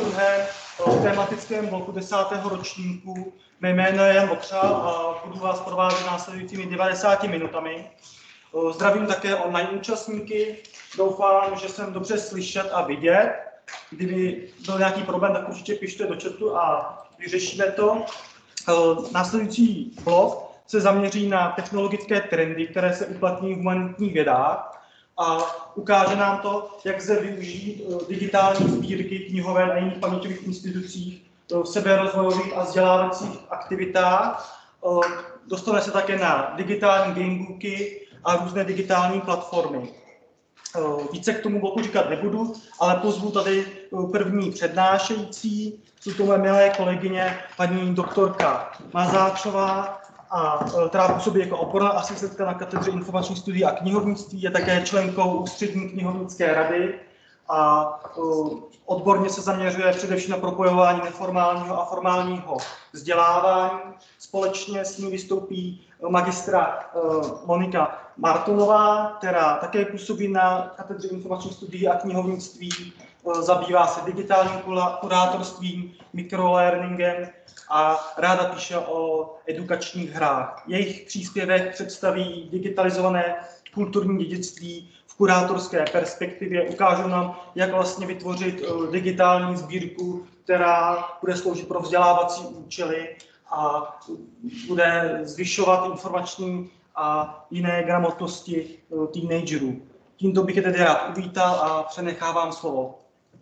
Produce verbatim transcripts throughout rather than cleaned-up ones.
druhém tematickém bloku desátého ročníku. Mé jméno je Jan Vokřál a budu vás provázet následujícími devadesáti minutami. Zdravím také online účastníky. Doufám, že jsem dobře slyšet a vidět. Kdyby byl nějaký problém, tak určitě pište do chatu a vyřešíme to. Následující blok se zaměří na technologické trendy, které se uplatní v humanitních vědách a ukáže nám to, jak lze využít digitální sbírky knihoven a jiných paměťových institucích v seberozvojových a vzdělávacích aktivitách. Dostane se také na digitální gamebooky a různé digitální platformy. Více k tomu bloku říkat nebudu, ale pozvu tady první přednášející, jsou to moje milé kolegyně, paní doktorka Mazáčová, a která působí jako odborná asistentka na katedře informačních studií a knihovnictví, je také členkou Ústřední knihovnické rady a odborně se zaměřuje především na propojování neformálního a formálního vzdělávání. Společně s ní vystoupí magistra Monika Martonová, která také působí na katedře informačních studií a knihovnictví, zabývá se digitálním kurátorstvím, mikrolearningem a ráda píše o edukačních hrách. Jejich příspěvek představí digitalizované kulturní dědictví v kurátorské perspektivě. Ukážou nám, jak vlastně vytvořit digitální sbírku, která bude sloužit pro vzdělávací účely a bude zvyšovat informační a jiné gramotnosti teenagerů. Tímto bych je tedy rád uvítal a přenechávám slovo.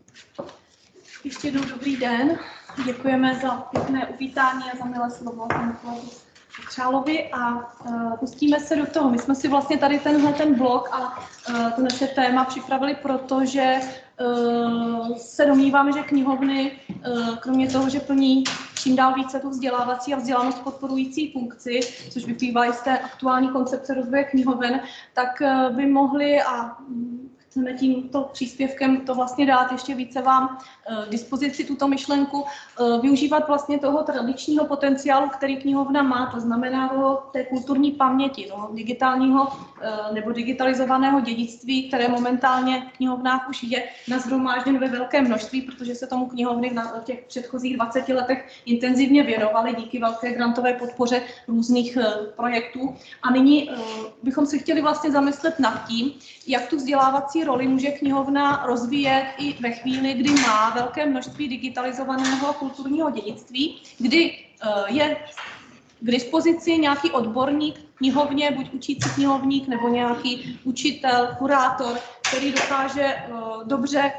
Ještě jednou dobrý den. Děkujeme za pěkné uvítání a za milé slovo panu kolegu Vokřálovi a uh, pustíme se do toho. My jsme si vlastně tady tenhle ten blok a uh, to naše téma připravili, protože uh, se domníváme, že knihovny, uh, kromě toho, že plní čím dál více tu vzdělávací a vzdělanost podporující funkci, což vyplývá i z té aktuální koncepce rozvoje knihoven, tak uh, by mohly a chceme tímto příspěvkem to vlastně dát ještě více vám k dispozici tuto myšlenku, využívat vlastně toho tradičního potenciálu, který knihovna má, to znamená toho, té kulturní paměti, toho digitálního nebo digitalizovaného dědictví, které momentálně v knihovnách už je nashromážděno ve velké množství, protože se tomu knihovny v těch předchozích dvaceti letech intenzivně věnovaly díky velké grantové podpoře různých projektů. A nyní bychom se chtěli vlastně zamyslet nad tím, jak tu vzdělávací roli může knihovna rozvíjet i ve chvíli, kdy má velké množství digitalizovaného kulturního dědictví, kdy je k dispozici nějaký odborník v knihovně, buď učící knihovník nebo nějaký učitel, kurátor, který dokáže dobře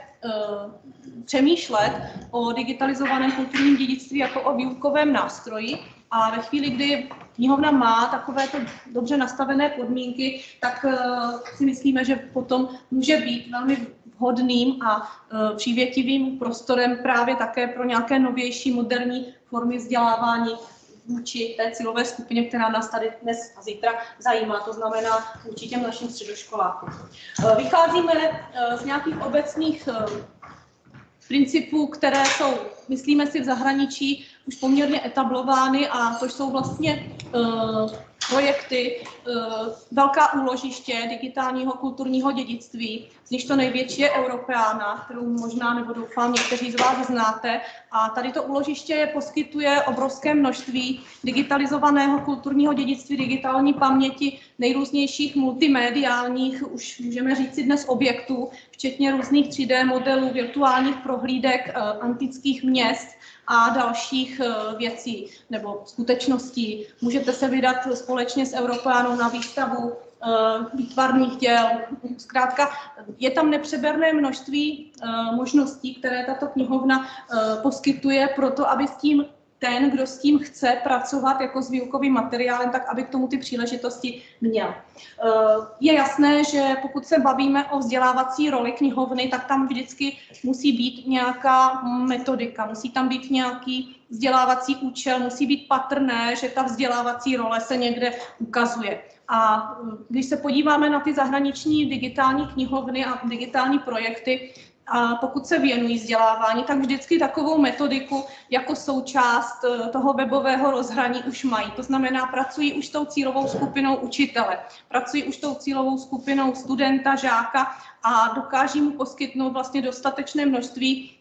přemýšlet o digitalizovaném kulturním dědictví jako o výukovém nástroji. A ve chvíli, kdy knihovna má takovéto dobře nastavené podmínky, tak uh, si myslíme, že potom může být velmi vhodným a uh, přívětivým prostorem právě také pro nějaké novější moderní formy vzdělávání vůči té cílové skupině, která nás tady dnes a zítra zajímá, to znamená vůči těm našim středoškolákům. Uh, vycházíme uh, z nějakých obecných uh, principů, které jsou, myslíme si, v zahraničí už poměrně etablovány, a to jsou vlastně uh, projekty, uh, velká úložiště digitálního kulturního dědictví, z nich to největší je Europeana, kterou možná nebo doufám někteří z vás znáte. A tady to úložiště je poskytuje obrovské množství digitalizovaného kulturního dědictví, digitální paměti, nejrůznějších multimediálních, už můžeme říci dnes objektů, včetně různých tři dé modelů, virtuálních prohlídek, uh, antických měst a dalších uh, věcí nebo skutečností. Můžete se vydat společně s Europeanou na výstavu uh, výtvarných děl. Zkrátka, je tam nepřeberné množství uh, možností, které tato knihovna uh, poskytuje pro to, aby s tím ten, kdo s tím chce pracovat jako s výukovým materiálem, tak aby k tomu ty příležitosti měl. Je jasné, že pokud se bavíme o vzdělávací roli knihovny, tak tam vždycky musí být nějaká metodika, musí tam být nějaký vzdělávací účel, musí být patrné, že ta vzdělávací role se někde ukazuje. A když se podíváme na ty zahraniční digitální knihovny a digitální projekty, a pokud se věnují vzdělávání, tak vždycky takovou metodiku jako součást toho webového rozhraní už mají. To znamená, pracují už s tou cílovou skupinou učitele, pracují už s tou cílovou skupinou studenta, žáka a dokáží mu poskytnout vlastně dostatečné množství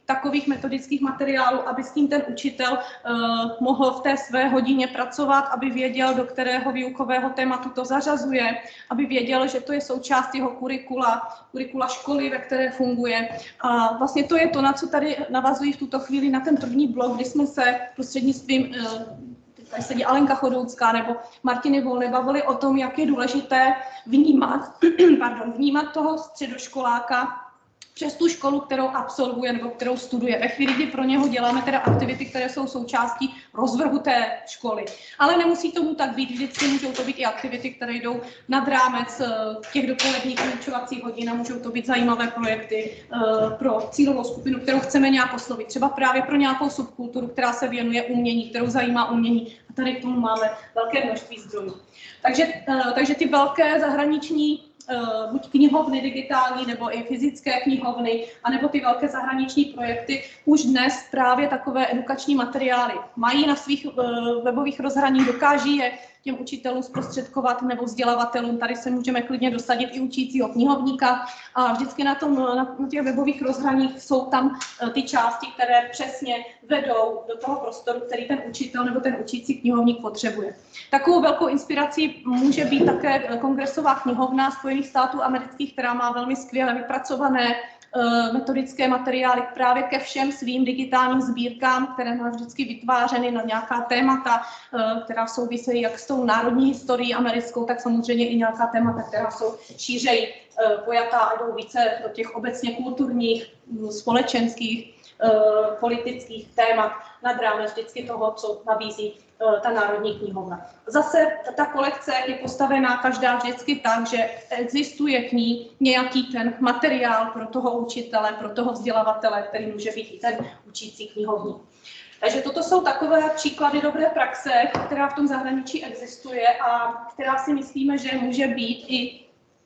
takových metodických materiálů, aby s tím ten učitel uh, mohl v té své hodině pracovat, aby věděl, do kterého výukového tématu to zařazuje, aby věděl, že to je součást jeho kurikula, kurikula školy, ve které funguje. A vlastně to je to, na co tady navazují v tuto chvíli na ten první blok, kdy jsme se prostřednictvím uh, tady sedí Alenka Chodoucká nebo Martiny Volné bavili o tom, jak je důležité vnímat, pardon, vnímat toho středoškoláka přes tu školu, kterou absolvuje nebo kterou studuje. Ve chvíli, kdy pro něho děláme teda aktivity, které jsou součástí rozvrhu té školy. Ale nemusí tomu tak být, vždycky můžou to být i aktivity, které jdou nad rámec těch dopoledních vyučovacích hodin a můžou to být zajímavé projekty pro cílovou skupinu, kterou chceme nějak oslovit. Třeba právě pro nějakou subkulturu, která se věnuje umění, kterou zajímá umění. A tady k tomu máme velké množství zdrojů. Takže, takže ty velké zahraniční Uh, buď knihovny digitální, nebo i fyzické knihovny, anebo ty velké zahraniční projekty už dnes právě takové edukační materiály mají na svých uh, webových rozhraních, dokáží je těm učitelům zprostředkovat nebo vzdělavatelům. Tady se můžeme klidně dosadit i učícího knihovníka a vždycky na, tom, na, na těch webových rozhraních jsou tam uh, ty části, které přesně vedou do toho prostoru, který ten učitel nebo ten učící knihovník potřebuje. Takovou velkou inspirací může být také Kongresová knihovna Spojených států amerických, která má velmi skvěle vypracované uh, metodické materiály právě ke všem svým digitálním sbírkám, které má vždycky vytvářeny na nějaká témata, uh, která souvisejí jak s tou národní historií americkou, tak samozřejmě i nějaká témata, která jsou šířeji uh, pojatá a jdou více do těch obecně kulturních, společenských, uh, politických témat nad rámec vždycky toho, co nabízí ta Národní knihovna. Zase ta kolekce je postavená každá vždycky tak, že existuje k ní nějaký ten materiál pro toho učitele, pro toho vzdělavatele, který může být i ten učící knihovník. Takže toto jsou takové příklady dobré praxe, která v tom zahraničí existuje a která si myslíme, že může být i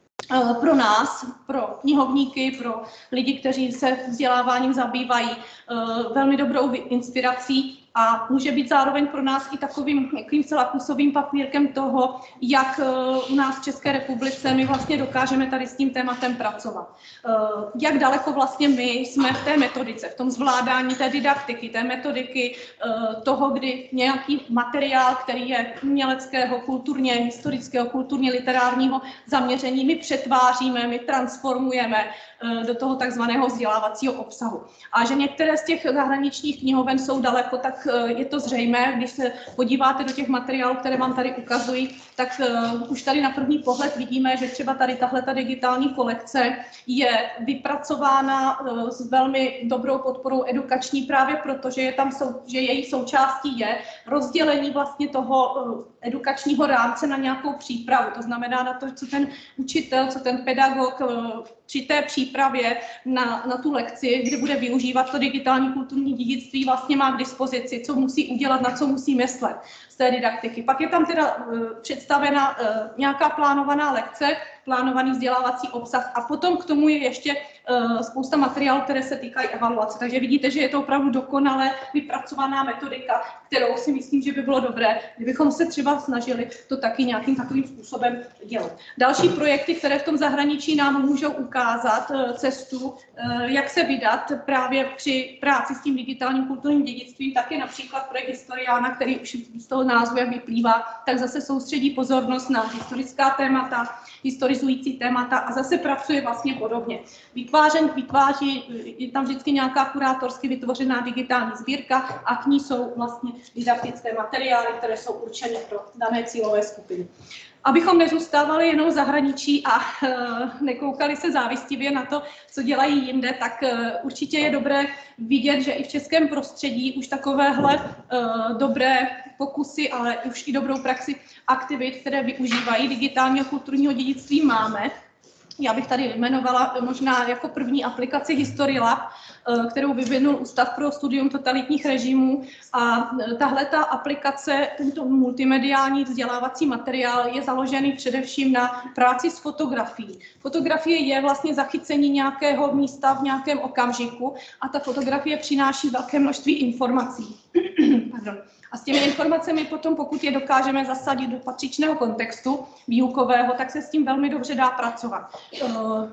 pro nás, pro knihovníky, pro lidi, kteří se vzděláváním zabývají, velmi dobrou inspirací a může být zároveň pro nás i takovým jakýmsi lakusovým papírkem toho, jak u nás v České republice my vlastně dokážeme tady s tím tématem pracovat. Jak daleko vlastně my jsme v té metodice, v tom zvládání té didaktiky, té metodiky toho, kdy nějaký materiál, který je uměleckého, kulturně, historického, kulturně literárního zaměření, my přetváříme, my transformujeme do toho takzvaného vzdělávacího obsahu. A že některé z těch zahraničních knihoven jsou daleko, tak je to zřejmé, když se podíváte do těch materiálů, které vám tady ukazují, tak uh, už tady na první pohled vidíme, že třeba tady tahle ta digitální kolekce je vypracována uh, s velmi dobrou podporou edukační právě proto, že, je tam sou, že její součástí je rozdělení vlastně toho uh, edukačního rámce na nějakou přípravu. To znamená na to, co ten učitel, co ten pedagog uh, při té přípravě na, na tu lekci, kde bude využívat to digitální kulturní dědictví, vlastně má k dispozici, co musí udělat, na co musí myslet z té didaktiky. Pak je tam teda uh, představena uh, nějaká plánovaná lekce, plánovaný vzdělávací obsah a potom k tomu je ještě uh, spousta materiálů, které se týkají evaluace. Takže vidíte, že je to opravdu dokonale vypracovaná metodika, kterou si myslím, že by bylo dobré, kdybychom se třeba snažili to taky nějakým takovým způsobem dělat. Další projekty, které v tom zahraničí nám můžou ukázat uh, cestu, uh, jak se vydat právě při práci s tím digitálním kulturním dědictvím, tak je například projekt Historiána, který už z toho názvu, jak vyplývá, tak zase soustředí pozornost na historická témata, historizující témata a zase pracuje vlastně podobně. Vytvářen, vytváří, je tam vždycky nějaká kurátorsky vytvořená digitální sbírka a k ní jsou vlastně didaktické materiály, které jsou určeny pro dané cílové skupiny. Abychom nezůstávali jenom v zahraničí a uh, nekoukali se závistivě na to, co dělají jinde, tak uh, určitě je dobré vidět, že i v českém prostředí už takovéhle uh, dobré pokusy, ale už i dobrou praxi aktivit, které využívají digitálního kulturního dědictví, máme. Já bych tady jmenovala možná jako první aplikaci History Lab, kterou vyvinul Ústav pro studium totalitních režimů. A tahle ta aplikace, tento multimediální vzdělávací materiál je založený především na práci s fotografií. Fotografie je vlastně zachycení nějakého místa v nějakém okamžiku a ta fotografie přináší velké množství informací. Pardon. A s těmi informacemi potom, pokud je dokážeme zasadit do patřičného kontextu výukového, tak se s tím velmi dobře dá pracovat.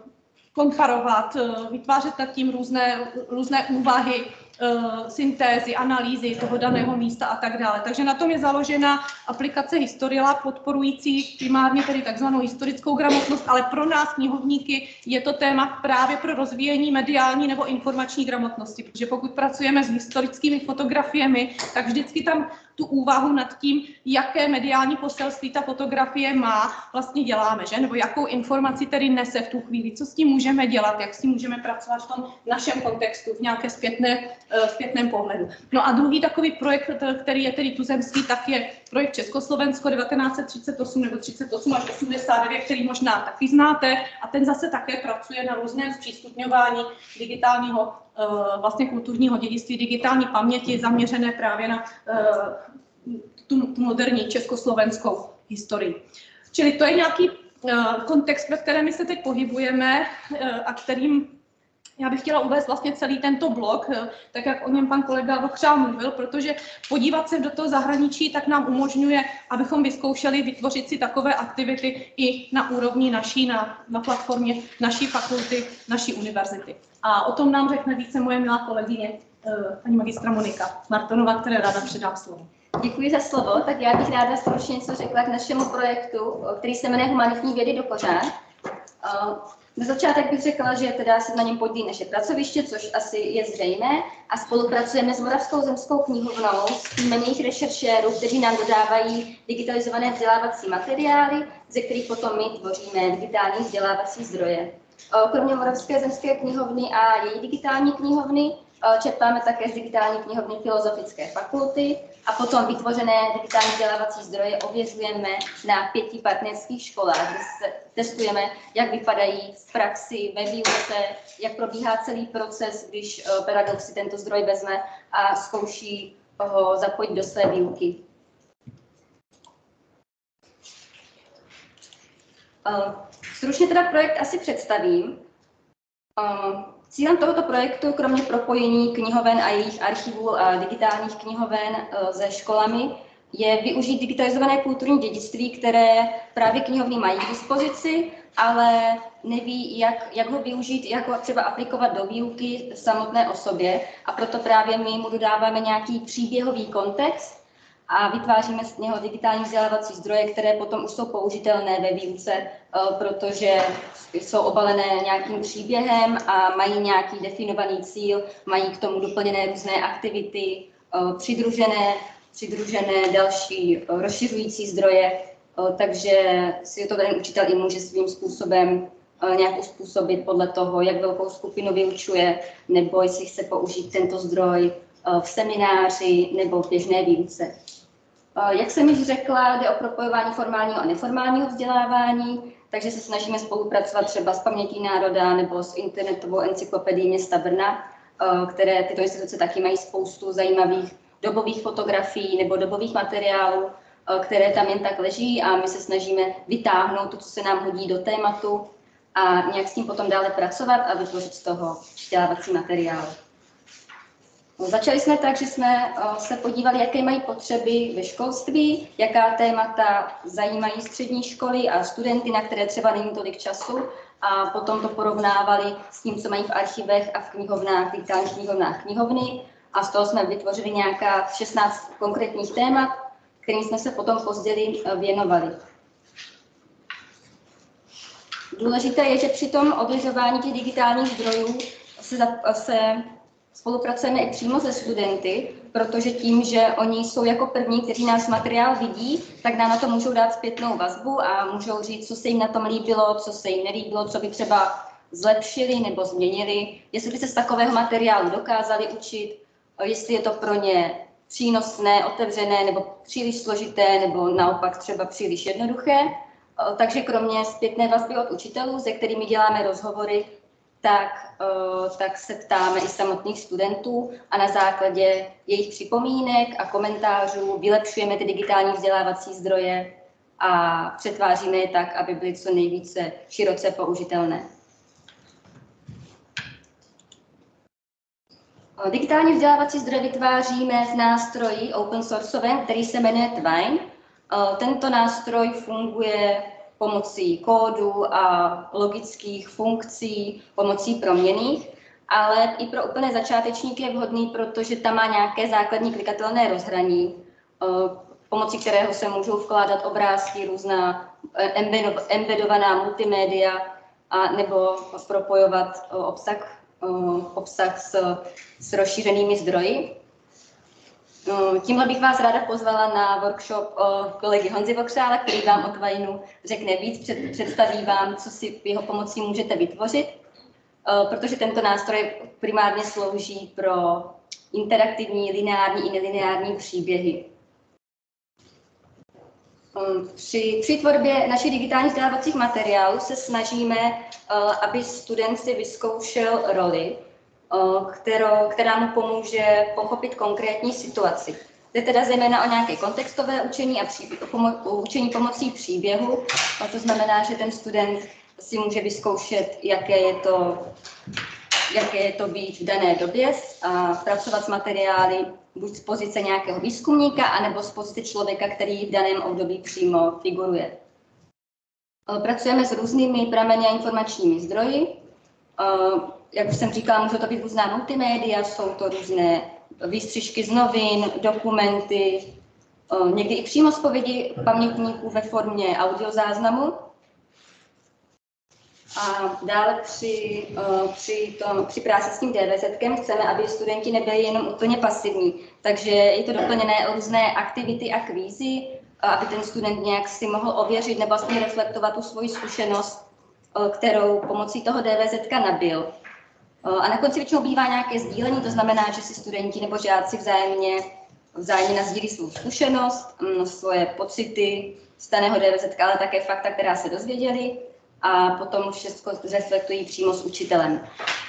komparovat, vytvářet nad tím různé, různé úvahy, syntézy, analýzy toho daného místa a tak dále. Takže na tom je založena aplikace Historilab, podporující primárně tedy takzvanou historickou gramotnost, ale pro nás knihovníky je to téma právě pro rozvíjení mediální nebo informační gramotnosti, protože pokud pracujeme s historickými fotografiemi, tak vždycky tam tu úvahu nad tím, jaké mediální poselství ta fotografie má, vlastně děláme, že? Nebo jakou informaci tedy nese v tu chvíli, co s tím můžeme dělat, jak s tím můžeme pracovat v tom našem kontextu, v nějaké zpětné, zpětném pohledu. No a druhý takový projekt, který je tedy tuzemský, tak je projekt Československo devatenáct set třicet osm nebo třicet osm až osmdesát devět, který možná taky znáte, a ten zase také pracuje na různém zpřístupňování digitálního vlastně kulturního dědictví, digitální paměti zaměřené právě na tu, tu moderní československou historii. Čili to je nějaký kontext, ve kterém my se teď pohybujeme a kterým já bych chtěla uvést vlastně celý tento blok, tak jak o něm pan kolega Vochřál mluvil, protože podívat se do toho zahraničí tak nám umožňuje, abychom vyzkoušeli vytvořit si takové aktivity i na úrovni naší, na, na platformě naší fakulty, naší univerzity. A o tom nám řekne více moje milá kolegyně, paní magistra Monika Martonová, které ráda předám slovo. Děkuji za slovo. Tak já bych ráda stručně něco řekla k našemu projektu, který se jmenuje Humanitní vědy do kořán. Na začátek bych řekla, že teda se na něm podílí naše pracoviště, což asi je zřejmé, a spolupracujeme s Moravskou zemskou knihovnou, s týmem jejich rešeršérů, kteří nám dodávají digitalizované vzdělávací materiály, ze kterých potom my tvoříme digitální vzdělávací zdroje. Kromě Moravské zemské knihovny a její digitální knihovny čerpáme také z digitální knihovny Filozofické fakulty a potom vytvořené digitální vzdělávací zdroje ověřujeme na pěti partnerských školách, kde se testujeme, jak vypadají v praxi, ve výuce, jak probíhá celý proces, když pedagog si tento zdroj vezme a zkouší ho zapojit do své výuky. Stručně teda projekt asi představím. Cílem tohoto projektu, kromě propojení knihoven a jejich archivů a digitálních knihoven se školami, je využít digitalizované kulturní dědictví, které právě knihovny mají k dispozici, ale neví, jak, jak ho využít, jak ho třeba aplikovat do výuky samotné osobě. A proto právě my mu dodáváme nějaký příběhový kontext a vytváříme z něho digitální vzdělávací zdroje, které potom už jsou použitelné ve výuce, protože jsou obalené nějakým příběhem a mají nějaký definovaný cíl, mají k tomu doplněné různé aktivity, přidružené, přidružené další rozšiřující zdroje, takže si to ten učitel i může svým způsobem nějak uspůsobit podle toho, jak velkou skupinu vyučuje, nebo jestli chce použít tento zdroj v semináři nebo v běžné výuce. Jak jsem již řekla, jde o propojování formálního a neformálního vzdělávání, takže se snažíme spolupracovat třeba s Pamětí národa nebo s internetovou encyklopedií města Brna, které tyto instituce taky mají spoustu zajímavých dobových fotografií nebo dobových materiálů, které tam jen tak leží, a my se snažíme vytáhnout to, co se nám hodí do tématu a nějak s tím potom dále pracovat a vytvořit z toho vzdělávací materiál. Začali jsme tak, že jsme se podívali, jaké mají potřeby ve školství, jaká témata zajímají střední školy a studenty, na které třeba není tolik času, a potom to porovnávali s tím, co mají v archivech a v knihovnách, digitálních knihovnách knihovny, a z toho jsme vytvořili nějaká šestnáct konkrétních témat, kterým jsme se potom později věnovali. Důležité je, že při tom ověřování těch digitálních zdrojů se, se spolupracujeme i přímo se studenty, protože tím, že oni jsou jako první, kteří náš materiál vidí, tak nám na to můžou dát zpětnou vazbu a můžou říct, co se jim na tom líbilo, co se jim nelíbilo, co by třeba zlepšili nebo změnili, jestli by se z takového materiálu dokázali učit, jestli je to pro ně přínosné, otevřené nebo příliš složité, nebo naopak třeba příliš jednoduché. Takže kromě zpětné vazby od učitelů, se kterými děláme rozhovory, tak, tak se ptáme i samotných studentů a na základě jejich připomínek a komentářů vylepšujeme ty digitální vzdělávací zdroje a přetváříme je tak, aby byly co nejvíce široce použitelné. Digitální vzdělávací zdroje vytváříme v nástroji open sourceovém, který se jmenuje Twine. Tento nástroj funguje pomocí kódu a logických funkcí, pomocí proměnných, ale i pro úplné začátečníky je vhodný, protože tam má nějaké základní klikatelné rozhraní, pomocí kterého se můžou vkládat obrázky, různá embedovaná multimédia a nebo propojovat obsah, obsah s, s rozšířenými zdroji. Tímhle bych vás ráda pozvala na workshop kolegy Honzy Vokřála, který vám o Twineu řekne víc, před, představí vám, co si jeho pomocí můžete vytvořit, protože tento nástroj primárně slouží pro interaktivní, lineární i nelineární příběhy. Při, při tvorbě našich digitálních vzdělávacích materiálů se snažíme, aby student si vyzkoušel roli, kterou, která mu pomůže pochopit konkrétní situaci. Jde teda zejména o nějaké kontextové učení a příběh, pomo, učení pomocí příběhu. A to znamená, že ten student si může vyzkoušet, jaké je to, jaké je to být v dané době a pracovat s materiály buď z pozice nějakého výzkumníka, anebo z pozice člověka, který v daném období přímo figuruje. Pracujeme s různými prameny a informačními zdroji. Jak už jsem říkala, může to být různá multimédia, jsou to různé výstřižky z novin, dokumenty, někdy i přímo zpovědi pamětníků ve formě audiozáznamu. A dále při, při, tom, při práci s tím DVZkem chceme, aby studenti nebyli jenom úplně pasivní. Takže je to doplněné o různé aktivity a kvízy, aby ten student nějak si mohl ověřit nebo vlastně reflektovat tu svoji zkušenost, kterou pomocí toho DVZka nabyl. A na konci většinou bývá nějaké sdílení, to znamená, že si studenti nebo žáci vzájemně, vzájemně nasdílí svou zkušenost, svoje pocity z daného DVZka, ale také fakta, která se dozvěděli, a potom všechno reflektují přímo s učitelem.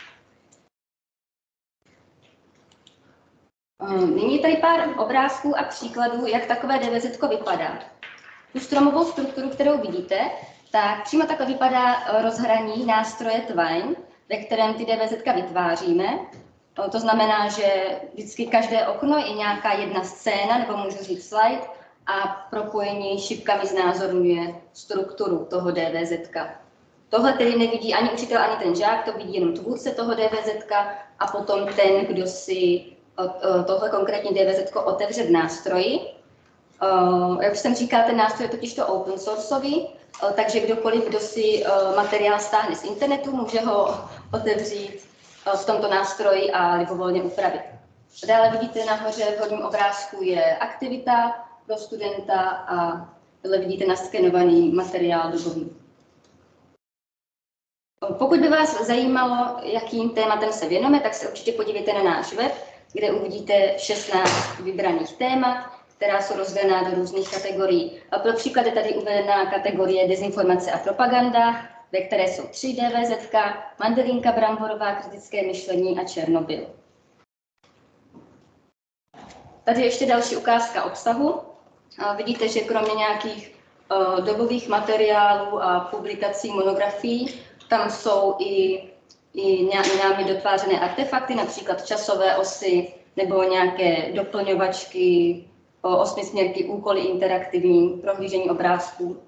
Nyní tady pár obrázků a příkladů, jak takové DVZko vypadá. Tu stromovou strukturu, kterou vidíte, tak přímo takhle vypadá rozhraní nástroje Twine, ve kterém ty DVZka vytváříme. To znamená, že vždycky každé okno je nějaká jedna scéna, nebo můžu říct slide, a propojení šipkami znázorňuje strukturu toho DVZka. Tohle tedy nevidí ani učitel, ani ten žák, to vidí jenom tvůrce toho DVZka a potom ten, kdo si tohle konkrétní DVZko otevře v nástroji. Jak už jsem říkala, ten nástroj je totiž to open sourceový, takže kdokoliv, kdo si materiál stáhne z internetu, může ho otevřít v tomto nástroji a libovolně upravit. Dále vidíte nahoře v horním obrázku je aktivita pro studenta a tohle vidíte naskenovaný materiál dobový. Pokud by vás zajímalo, jakým tématem se věnujeme, tak se určitě podívejte na náš web, kde uvidíte šestnáct vybraných témat, která jsou rozdělená do různých kategorií. A pro příklad je tady uvedená kategorie dezinformace a propaganda, ve které jsou tři DVZka, Mandelínka bramborová, kritické myšlení a Černobyl. Tady je ještě další ukázka obsahu. A vidíte, že kromě nějakých uh, dobových materiálů a publikací, monografií, tam jsou i, i námi dotvářené artefakty, například časové osy nebo nějaké doplňovačky, osmisměrky, úkoly interaktivní, prohlížení obrázků.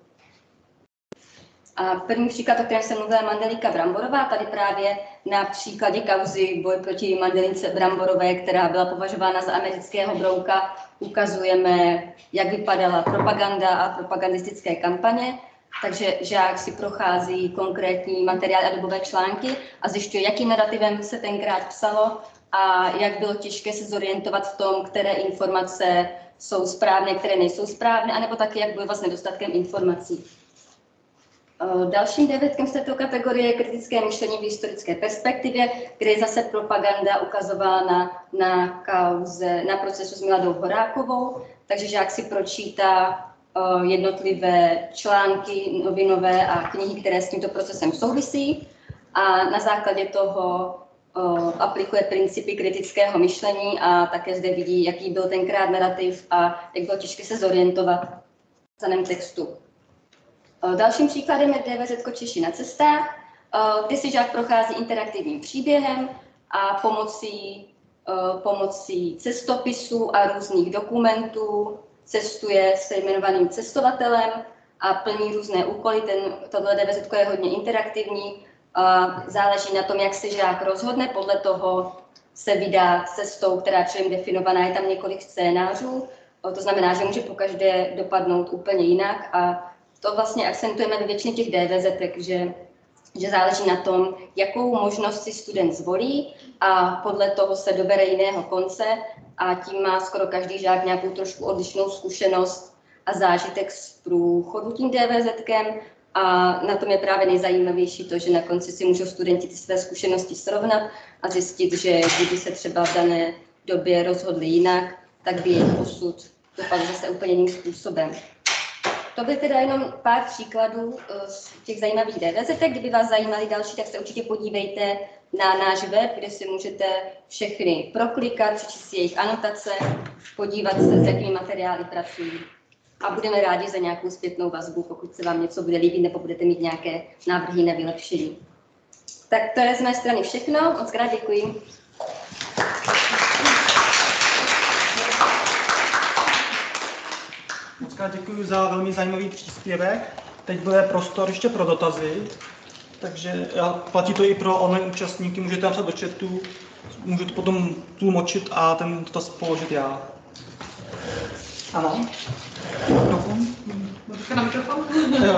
A první příklad, o kterém jsem mluvila, je Mandelínka bramborová. Tady právě na příkladě kauzy boj proti Mandelince bramborové, která byla považována za amerického brouka, ukazujeme, jak vypadala propaganda a propagandistické kampaně. Takže žák si prochází konkrétní materiály a dobové články a zjišťuje, jakým narativem se tenkrát psalo a jak bylo těžké se zorientovat v tom, které informace jsou správné, které nejsou správné, anebo taky, jak bojovat s nedostatkem informací. Dalším DVZkem z této kategorie je kritické myšlení v historické perspektivě, kde je zase propaganda ukazována na kauze, na procesu s Miladou Horákovou, takže žák si pročítá jednotlivé články novinové a knihy, které s tímto procesem souvisí a na základě toho aplikuje principy kritického myšlení a také zde vidí, jaký byl tenkrát narrativ a jak bylo těžké se zorientovat v daném textu. Dalším příkladem je DVZko Češi na cestách, kdy si žák prochází interaktivním příběhem a pomocí, pomocí cestopisů a různých dokumentů cestuje se jmenovaným cestovatelem a plní různé úkoly. Ten, tohle D V Z je hodně interaktivní, záleží na tom, jak se žák rozhodne, podle toho se vydá cestou, která je předem definovaná, je tam několik scénářů, to znamená, že může pokaždé dopadnout úplně jinak a to vlastně akcentujeme ve většině těch D V Z, že, že záleží na tom, jakou možnost si student zvolí a podle toho se dobere jiného konce a tím má skoro každý žák nějakou trošku odlišnou zkušenost a zážitek z průchodu tím DVZkem a na tom je právě nejzajímavější to, že na konci si můžou studenti ty své zkušenosti srovnat a zjistit, že kdyby se třeba v dané době rozhodli jinak, tak by jejich osud dopadl zase úplně jiným způsobem. To by teda jenom pár příkladů z těch zajímavých D V Z. Kdyby vás zajímaly další, tak se určitě podívejte na náš web, kde si můžete všechny proklikat, přečíst si jejich anotace, podívat se, s jakými materiály pracují. A budeme rádi za nějakou zpětnou vazbu, pokud se vám něco bude líbit nebo budete mít nějaké návrhy na vylepšení. Tak to je z mé strany všechno. Moc krát děkuji. Moc krát děkuji za velmi zajímavý příspěvek. Teď bude prostor ještě pro dotazy, takže platí to i pro online účastníky, můžete napsat do chatu, můžete potom tlumočit a ten dotaz položit já. Ano. Mikrofon? Můžete na mikrofon? Jo.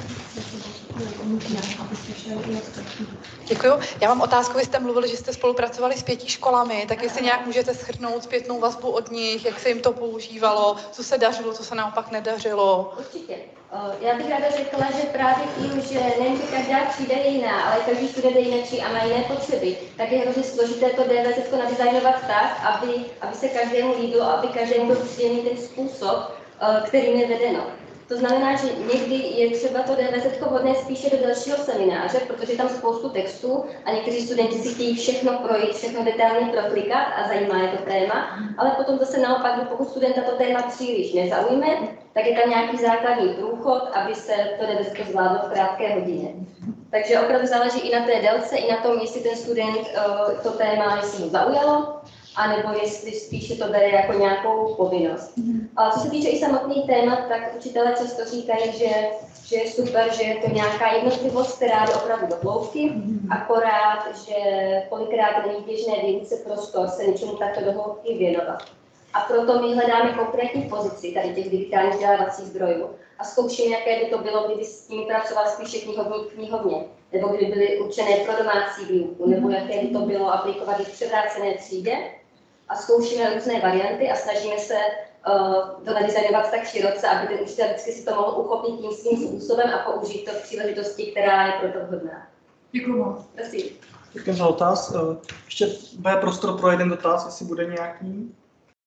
Děkuju. Já mám otázku, vy jste mluvili, že jste spolupracovali s pěti školami, tak jestli nějak můžete shrnout zpětnou vazbu od nich, jak se jim to používalo, co se dařilo, co se naopak nedařilo. Určitě. Já bych ráda řekla, že právě tím, že nejen že každá třída je jiná, ale každý student je jiný a má jiné potřeby, tak je hrozně složité to D V Z nadizajnovat tak, aby, aby se každému líbilo, aby každému byl příjemný ten způsob, kterým je vedeno. To znamená, že někdy je třeba to D V Z vhodné spíše do dalšího semináře, protože je tam spoustu textů a někteří studenti si chtějí všechno projít, všechno detailně proklikat a zajímá je to téma, ale potom zase naopak, pokud studenta to téma příliš nezaujme, tak je tam nějaký základní průchod, aby se to D V Z zvládlo v krátké hodině. Takže opravdu záleží i na té délce, i na tom, jestli ten student uh, to téma, jestli ho zaujalo, anebo jestli spíše to bere jako nějakou povinnost. A co se týče i samotných témat, tak učitelé často říkají, že, že je super, že je to nějaká jednotlivost, která jde opravdu do hloubky, akorát, že kolikrát není běžné výuce prostor se něčemu takto do hloubky věnovat. A proto my hledáme konkrétní pozici tady těch digitálních vzdělávacích zdrojů a zkoušíme, jaké by to bylo, kdyby s tím pracoval spíše knihovník v knihovně, nebo kdyby byly určené pro domácí výuku, nebo jaké by to bylo aplikovat i v převrácené třídě. A zkoušíme různé varianty a snažíme se uh, to nadizajnovat tak široce, aby ten učitel vždycky si to mohl uchopit tím svým způsobem a použít to v příležitosti, která je pro to vhodná. Děkuji moc. Prosím. Děkuji za dotaz. Ještě bude prostor pro jeden dotaz, jestli bude nějaký.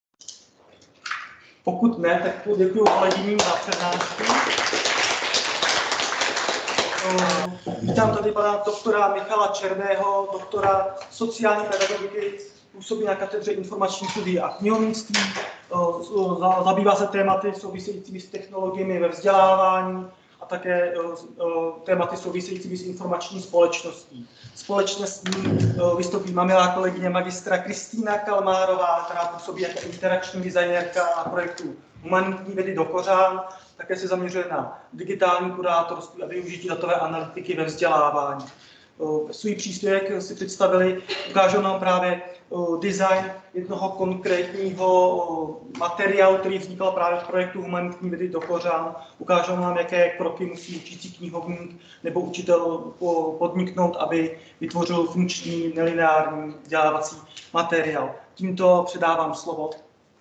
Pokud ne, tak děkuji kolegyním za přednášku. Vítám tady pana doktora Michala Černého, doktora sociální pedagogiky, působí na katedře informačních studií a knihovnictví, zabývá se tématy souvisejícími s technologiemi ve vzdělávání a také tématy souvisejícími s informační společností. Společně s ním vystoupí má milá kolegyně magistra Kristýna Kalmárová, která působí jako interační designérka a projektu Humanitní vědy do kořán. Také se zaměřuje na digitální kurátorství a využití datové analytiky ve vzdělávání. Svůj příspěvek si představili, ukážou nám právě design jednoho konkrétního materiálu, který vznikal právě v projektu Humanitní vědy do kořán. Ukážou nám, jaké kroky musí učící knihovník nebo učitel podniknout, aby vytvořil funkční, nelineární vzdělávací materiál. Tímto předávám slovo.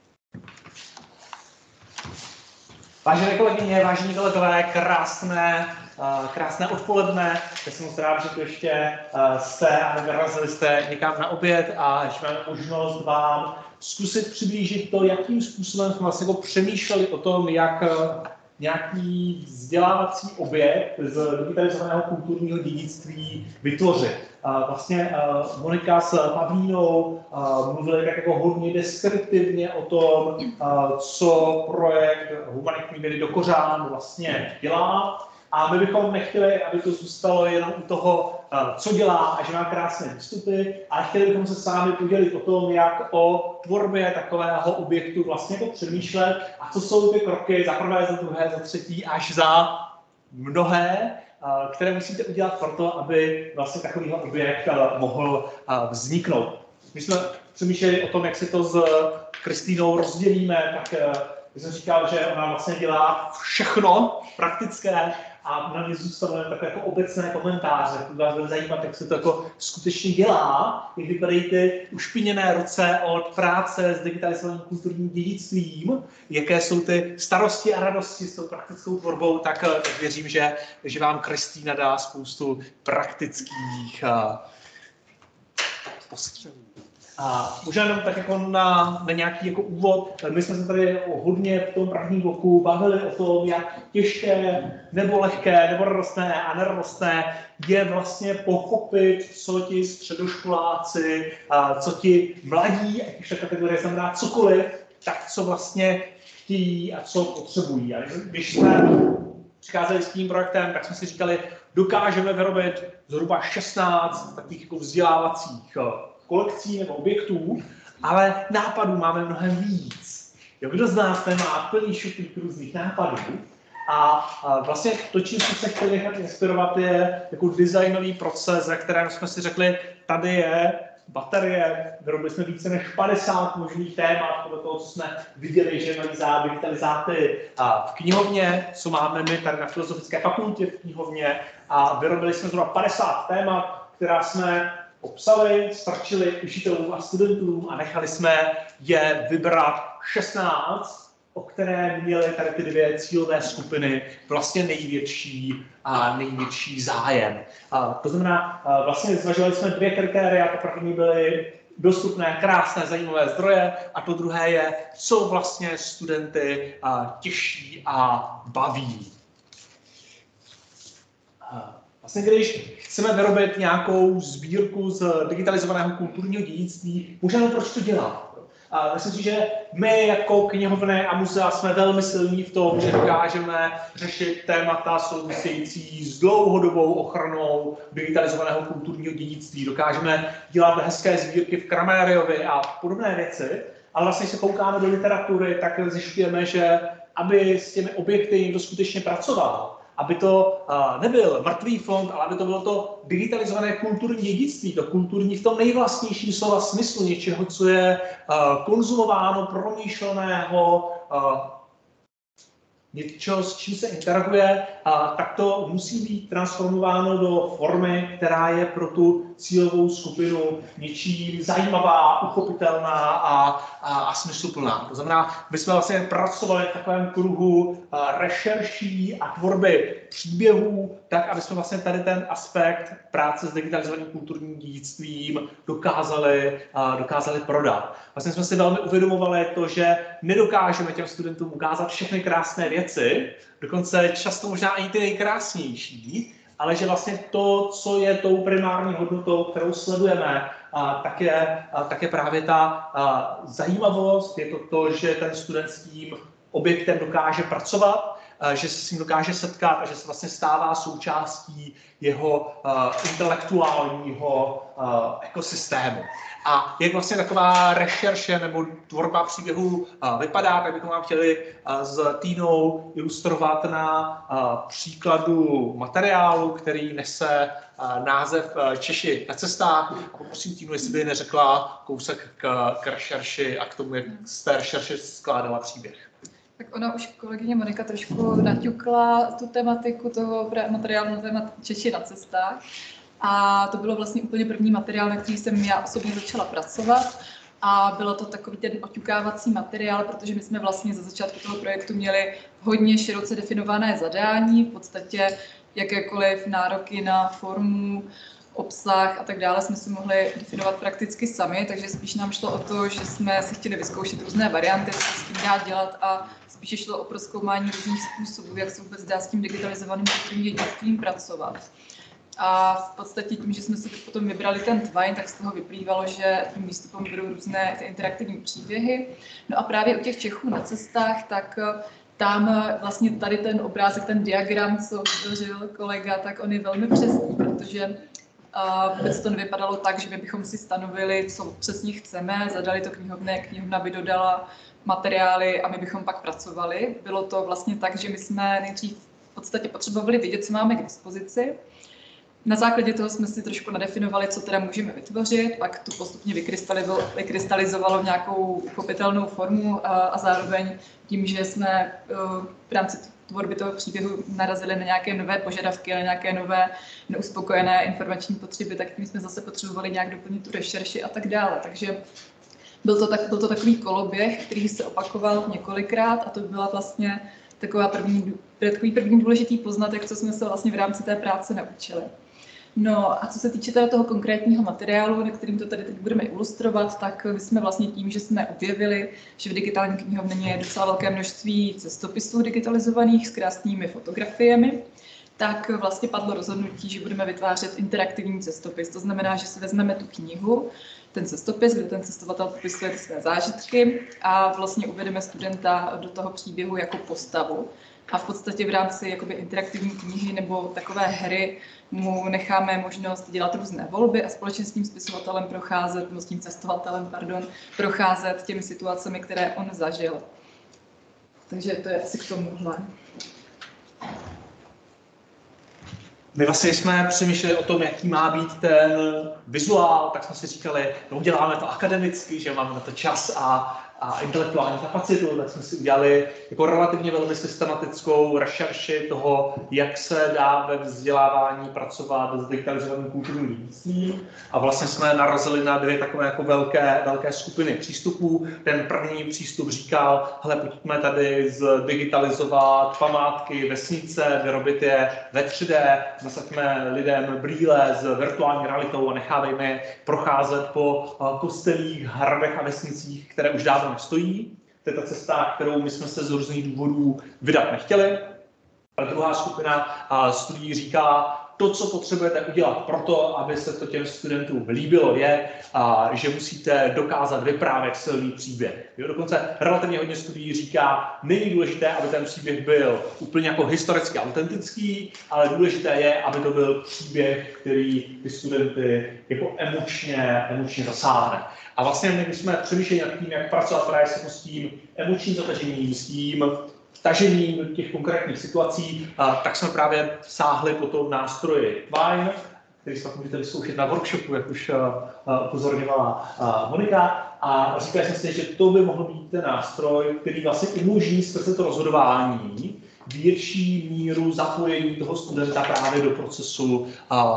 Vážené kolegyně, vážení kolegové, krásné, uh, krásné odpoledne. Já jsem moc rád, že tu ještě uh, jste a vyrazili jste někam na oběd a že máme možnost vám zkusit přiblížit to, jakým způsobem jsme vlastně jako přemýšleli o tom, jak uh, nějaký vzdělávací objekt z digitalizovaného kulturního dědictví vytvořit. Vlastně Monika s Pavlínou mluvili tak jako hodně deskriptivně o tom, co projekt Humanitní vědy do kořán vlastně dělá. A my bychom nechtěli, aby to zůstalo jenom u toho, co dělá a že má krásné výstupy, ale chtěli bychom se s vámi podělit o tom, jak o tvorbě takového objektu vlastně jako přemýšlet a co jsou ty kroky za prvé, za druhé, za třetí až za mnohé, které musíte udělat pro to, aby vlastně takovýhle objekt mohl vzniknout. My jsme přemýšleli o tom, jak si to s Kristýnou rozdělíme, tak jsem říkal, že ona vlastně dělá všechno praktické a na mě zůstanou takové jako obecné komentáře. Pokud vás bude zajímat, jak se to jako skutečně dělá, jak vypadají ty ušpiněné ruce od práce s digitalizovaným kulturním dědictvím, jaké jsou ty starosti a radosti s tou praktickou tvorbou, tak, tak věřím, že, že vám Kristýna dá spoustu praktických uh, postřehů. A možná jenom tak jako na, na nějaký jako úvod, my jsme se tady hodně v tom prvním bloku bavili o tom, jak těžké, nebo lehké, nebo radostné a neradostné je vlastně pochopit, co ti středoškoláci, co ti mladí, ať už ta kategorie znamená cokoliv, tak co vlastně chtějí a co potřebují. A když jsme přicházeli s tím projektem, tak jsme si říkali, dokážeme vyrobit zhruba šestnáct takových jako vzdělávacích kolekcí nebo objektů, ale nápadů máme mnohem víc. Jo, kdo z nás má plný šuplík různých nápadů a, a vlastně to, čím jsme se chtěli nechat inspirovat, je jako designový proces, ve kterém jsme si řekli, tady je baterie, vyrobili jsme více než padesát možných témat, podle toho, co jsme viděli, že mají za digitalizáty v knihovně, co máme my tady na Filozofické fakultě v knihovně a vyrobili jsme zhruba padesát témat, která jsme obsali, strčili učitelům a studentům a nechali jsme je vybrat šestnáct, o které měly tady ty dvě cílové skupiny vlastně největší a největší zájem. A to znamená, a vlastně zvažovali jsme dvě kritéria, to první byly dostupné, krásné, zajímavé zdroje a to druhé je, co vlastně studenty a, těší a baví. A Vlastně, když chceme vyrobit nějakou sbírku z digitalizovaného kulturního dědictví, můžeme proč to dělat? A myslím si, že my jako knihovny a muzea jsme velmi silní v tom, že dokážeme řešit témata související s dlouhodobou ochranou digitalizovaného kulturního dědictví. Dokážeme dělat hezké sbírky v Kramériovi a podobné věci, ale vlastně, když se koukáme do literatury, tak zjišťujeme, že aby s těmi objekty někdo skutečně pracoval, aby to uh, nebyl mrtvý fond, ale aby to bylo to digitalizované kulturní dědictví, to kulturní v tom nejvlastnějším slova smyslu, něčeho, co je uh, konzumováno, promýšleného, uh, něčeho, s čím se interaguje, uh, tak to musí být transformováno do formy, která je pro tu cílovou skupinu něčím zajímavá, uchopitelná a, a, a smysluplná. To znamená, my jsme vlastně pracovali v takovém kruhu a, rešerší a tvorby příběhů, tak, aby jsme vlastně tady ten aspekt práce s digitalizovaným kulturním dědictvím dokázali, a, dokázali prodat. Vlastně jsme si velmi uvědomovali to, že nedokážeme těm studentům ukázat všechny krásné věci, dokonce často možná i ty nejkrásnější, ale že vlastně to, co je tou primární hodnotou, kterou sledujeme, a, tak, je, a, tak je právě ta a, zajímavost, je to to, že ten student s tím objektem dokáže pracovat, a, že se s ním dokáže setkat a že se vlastně stává součástí jeho a, intelektuálního a, ekosystému. A jak vlastně taková rešerše nebo tvorba příběhů vypadá, tak bychom vám chtěli s Týnou ilustrovat na příkladu materiálu, který nese název Češi na cestách. A poprosím Týnu, jestli by neřekla kousek k, k rešerši a k tomu, jak z té rešerše skládala příběh. Tak ona už kolegyně Monika trošku naťukla tu tematiku toho materiálu na téma Češi na cestách. A to bylo vlastně úplně první materiál, na který jsem já osobně začala pracovat. A bylo to takový ten oťukávací materiál, protože my jsme vlastně za začátku toho projektu měli hodně široce definované zadání, v podstatě jakékoliv nároky na formu, obsah a tak dále jsme si mohli definovat prakticky sami, takže spíš nám šlo o to, že jsme si chtěli vyzkoušet různé varianty, co s tím dá dělat a spíše šlo o prozkoumání různých způsobů, jak se vůbec dá s tím digitalizovaným kulturním dědictvím pracovat. A v podstatě tím, že jsme si potom vybrali ten Twine, tak z toho vyplývalo, že tím výstupem budou různé ty interaktivní příběhy. No a právě u těch Čechů na cestách, tak tam vlastně tady ten obrázek, ten diagram, co vytvořil kolega, tak on je velmi přesný, protože uh, vůbec to nevypadalo tak, že my bychom si stanovili, co přesně chceme, zadali to knihovně, knihovna by dodala materiály a my bychom pak pracovali. Bylo to vlastně tak, že my jsme nejdřív v podstatě potřebovali vědět, co máme k dispozici. Na základě toho jsme si trošku nadefinovali, co teda můžeme vytvořit, pak to postupně vykrystalizovalo v nějakou uchopitelnou formu a, a zároveň tím, že jsme v rámci tvorby toho příběhu narazili na nějaké nové požadavky, na nějaké nové neuspokojené informační potřeby, tak tím jsme zase potřebovali nějak doplnit tu rešerši a tak dále. Takže byl to, tak, byl to takový koloběh, který se opakoval několikrát a to byla vlastně taková první, takový první důležitý poznatek, co jsme se vlastně v rámci té práce naučili. No a co se týče teda toho konkrétního materiálu, na kterým to tady teď budeme ilustrovat, tak my jsme vlastně tím, že jsme objevili, že v digitální knihovně je docela velké množství cestopisů digitalizovaných s krásnými fotografiemi, tak vlastně padlo rozhodnutí, že budeme vytvářet interaktivní cestopis. To znamená, že si vezmeme tu knihu, ten cestopis, kde ten cestovatel popisuje ty své zážitky a vlastně uvedeme studenta do toho příběhu jako postavu. A v podstatě v rámci jakoby interaktivní knihy nebo takové hry mu necháme možnost dělat různé volby a společně s tím spisovatelem procházet, no s tím cestovatelem, pardon, procházet těmi situacemi, které on zažil. Takže to je asi k tomuhle. My vlastně jsme přemýšleli o tom, jaký má být ten vizuál, tak jsme si říkali, no uděláme to akademicky, že máme na to čas a, a intelektuální kapacitu, tak jsme si udělali jako relativně velmi systematickou rešerši toho, jak se dá ve vzdělávání pracovat s digitalizovaným kulturním dědictvím. A vlastně jsme narazili na dvě takové jako velké, velké skupiny přístupů. Ten první přístup říkal, hele, pojďme tady zdigitalizovat památky, vesnice, vyrobit je ve tři dé, nasaďme lidem brýle s virtuální realitou a nechávejme je procházet po kostelích, hradech a vesnicích, které už dávno nestojí. To je ta cesta, kterou my jsme se z různých důvodů vydat nechtěli. A druhá skupina studií říká, to, co potřebujete udělat pro to, aby se to těm studentům líbilo, je, a, že musíte dokázat vyprávět silný příběh. Jo, dokonce relativně hodně studií říká, není důležité, aby ten příběh byl úplně jako historicky autentický, ale důležité je, aby to byl příběh, který ty studenty jako emočně, emočně zasáhne. A vlastně my jsme přemýšleli nad tím, jak pracovat právě s tím emočním zatažením, s tím vtažením do těch konkrétních situací, tak jsme právě sáhli po tom nástroji Twine, který se můžete vyzkoušet na workshopu, jak už upozorňovala Monika. A říkali jsme si, že to by mohl být ten nástroj, který vlastně umožní skrze to rozhodování větší míru zapojení toho studenta právě do procesu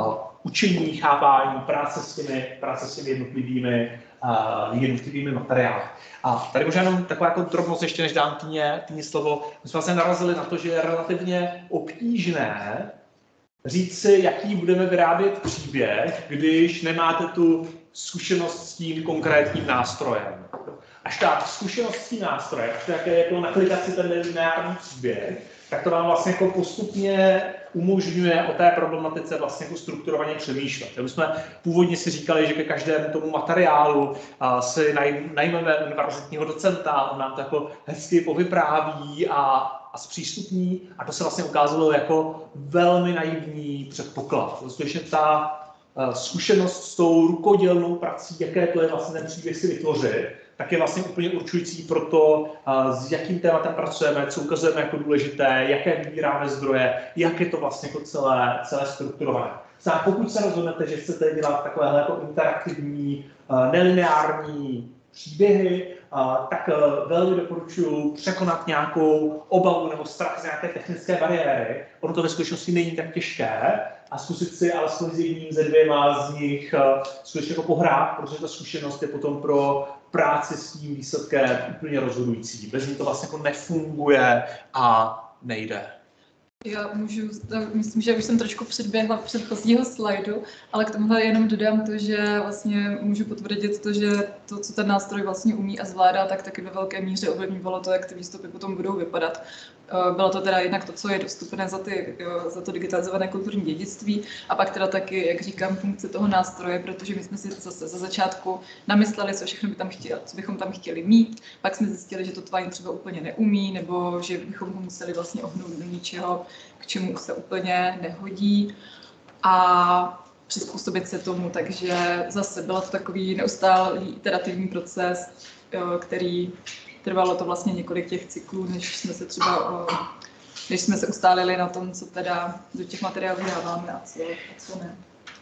učení, chápání, práce s těmi, práce s těmi jednotlivými, uh, jednotlivými materiály. A tady možná jenom taková jako drobnost, ještě než dám Týně, Týně slovo. My jsme vlastně narazili na to, že je relativně obtížné říct si, jaký budeme vyrábět příběh, když nemáte tu zkušenost s tím konkrétním nástrojem. Až ta zkušenost s tím nástrojem, až to jaké je to naklikat si ten lineární příběh, tak to vám vlastně jako postupně umožňuje o té problematice vlastně jako strukturovaně přemýšlet. My jsme původně si říkali, že ke každému tomu materiálu si najmeme univerzitního docenta, on nám to jako hezky povypráví a, a zpřístupní, a to se vlastně ukázalo jako velmi naivní předpoklad. Skutečně ta zkušenost s tou rukodělnou prací, jaké to je vlastně ten příběh si vytvořit, tak je vlastně úplně určující pro to, s jakým tématem pracujeme, co ukazujeme jako důležité, jaké vybíráme zdroje, jak je to vlastně jako celé, celé strukturované. Znamená, pokud se rozhodnete, že chcete dělat takovéhle jako interaktivní, nelineární příběhy, tak velmi doporučuji překonat nějakou obavu nebo strach z nějaké technické bariéry. Ono to ve skutečnosti není tak těžké a zkusit si alespoň s jedním ze dvěma z nich skutečně jako pohrát, protože ta zkušenost je potom pro práci s tím výsledkem úplně rozhodující. Bez ní to vlastně jako nefunguje a nejde. Já můžu, myslím, že už jsem trošku předběhla předchozího slajdu, ale k tomuhle jenom dodám to, že vlastně můžu potvrdit to, že to, co ten nástroj vlastně umí a zvládá, tak taky ve velké míře ovlivňovalo to, jak ty výstupy potom budou vypadat. Bylo to teda jednak to, co je dostupné za, ty, za to digitalizované kulturní dědictví a pak teda taky, jak říkám, funkce toho nástroje, protože my jsme si zase za začátku namysleli, co všechno by tam chtěli, co bychom tam chtěli mít, pak jsme zjistili, že to Twine třeba úplně neumí, nebo že bychom ho museli vlastně ohnout do ničeho, k čemu se úplně nehodí a přizpůsobit se tomu, takže zase byl to takový neustálý iterativní proces, který trvalo to vlastně několik těch cyklů, než jsme se třeba, než jsme se ustálili na tom, co teda do těch materiálů dáváme a co, a co ne.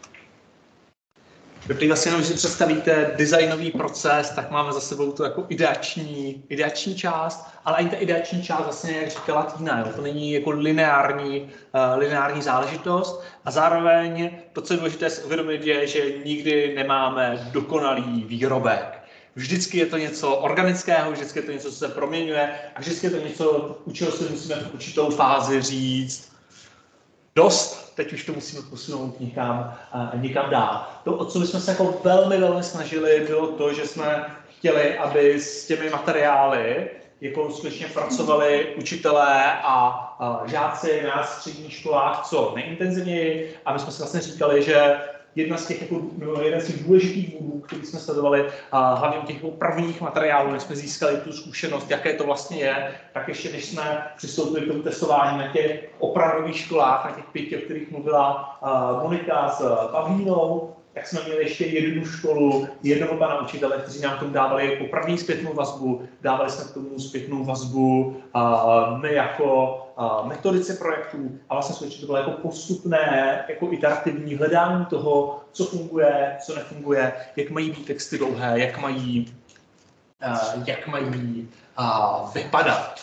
Dobrý, vlastně jenom, když si představíte designový proces, tak máme za sebou tu jako ideační, ideační část, ale ani ta ideační část vlastně, jak říkala Týna, jo, to není jako lineární, uh, lineární záležitost a zároveň to, co je důležité si uvědomit, je, že nikdy nemáme dokonalý výrobek. Vždycky je to něco organického, vždycky je to něco, co se proměňuje a vždycky je to něco, u čeho si musíme v určitou fázi říct dost, teď už to musíme posunout někam, uh, někam dál. To, o co jsme se jako velmi, velmi snažili, bylo to, že jsme chtěli, aby s těmi materiály jako skutečně pracovali učitelé a, a žáci na středních školách co nejintenzivněji a my jsme si vlastně říkali, že jedna z těch, jako, no, jeden z těch důležitých bodů, který jsme sledovali, a hlavně u těch jako prvních materiálů, než jsme získali tu zkušenost, jaké to vlastně je, tak ještě než jsme přistoupili k tomu testování na těch opravdových školách, na těch pěti, o kterých mluvila uh, Monika s Pavlínou, tak jsme měli ještě jednu školu, jednoho pana učitele, kteří nám k tomu dávali jako první zpětnou vazbu, dávali jsme k tomu zpětnou vazbu uh, my jako uh, metodice projektů a vlastně skutečně to bylo jako postupné, jako iterativní hledání toho, co funguje, co nefunguje, jak mají být texty dlouhé, jak mají, uh, jak mají uh, vypadat.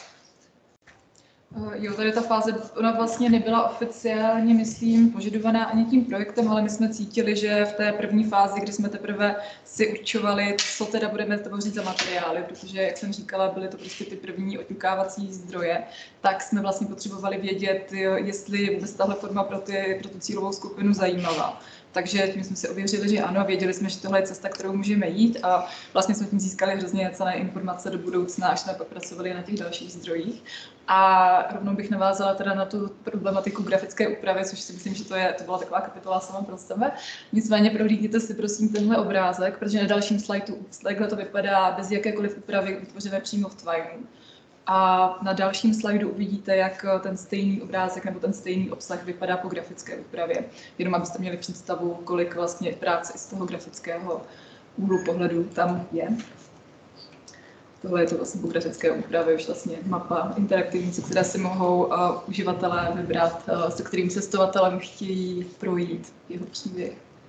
Jo, tady ta fáze, ona vlastně nebyla oficiálně, myslím, požadovaná ani tím projektem, ale my jsme cítili, že v té první fázi, kdy jsme teprve si určovali, co teda budeme tvořit za materiály, protože, jak jsem říkala, byly to prostě ty první oťukávací zdroje, tak jsme vlastně potřebovali vědět, jestli je vůbec tahle forma pro, ty, pro tu cílovou skupinu zajímavá. Takže tím jsme si ověřili, že ano, věděli jsme, že tohle je cesta, kterou můžeme jít a vlastně jsme tím získali hrozně cenné informace do budoucna, až jsme pak pracovali na těch dalších zdrojích. A rovnou bych navázala teda na tu problematiku grafické úpravy, což si myslím, že to, je, to byla taková kapitola sama pro sebe. Nicméně prohlídněte si prosím tenhle obrázek, protože na dalším slajdu takhle to vypadá bez jakékoliv úpravy vytvořené přímo v Twineu. A na dalším slajdu uvidíte, jak ten stejný obrázek nebo ten stejný obsah vypadá po grafické úpravě. Jenom abyste měli představu, kolik vlastně práce i z toho grafického úhlu pohledu tam je. Tohle je to vlastně po grafické úpravě, už vlastně mapa interaktivní, se které si mohou uh, uživatelé vybrat, uh, se kterým cestovatelem chtějí projít jeho příběh.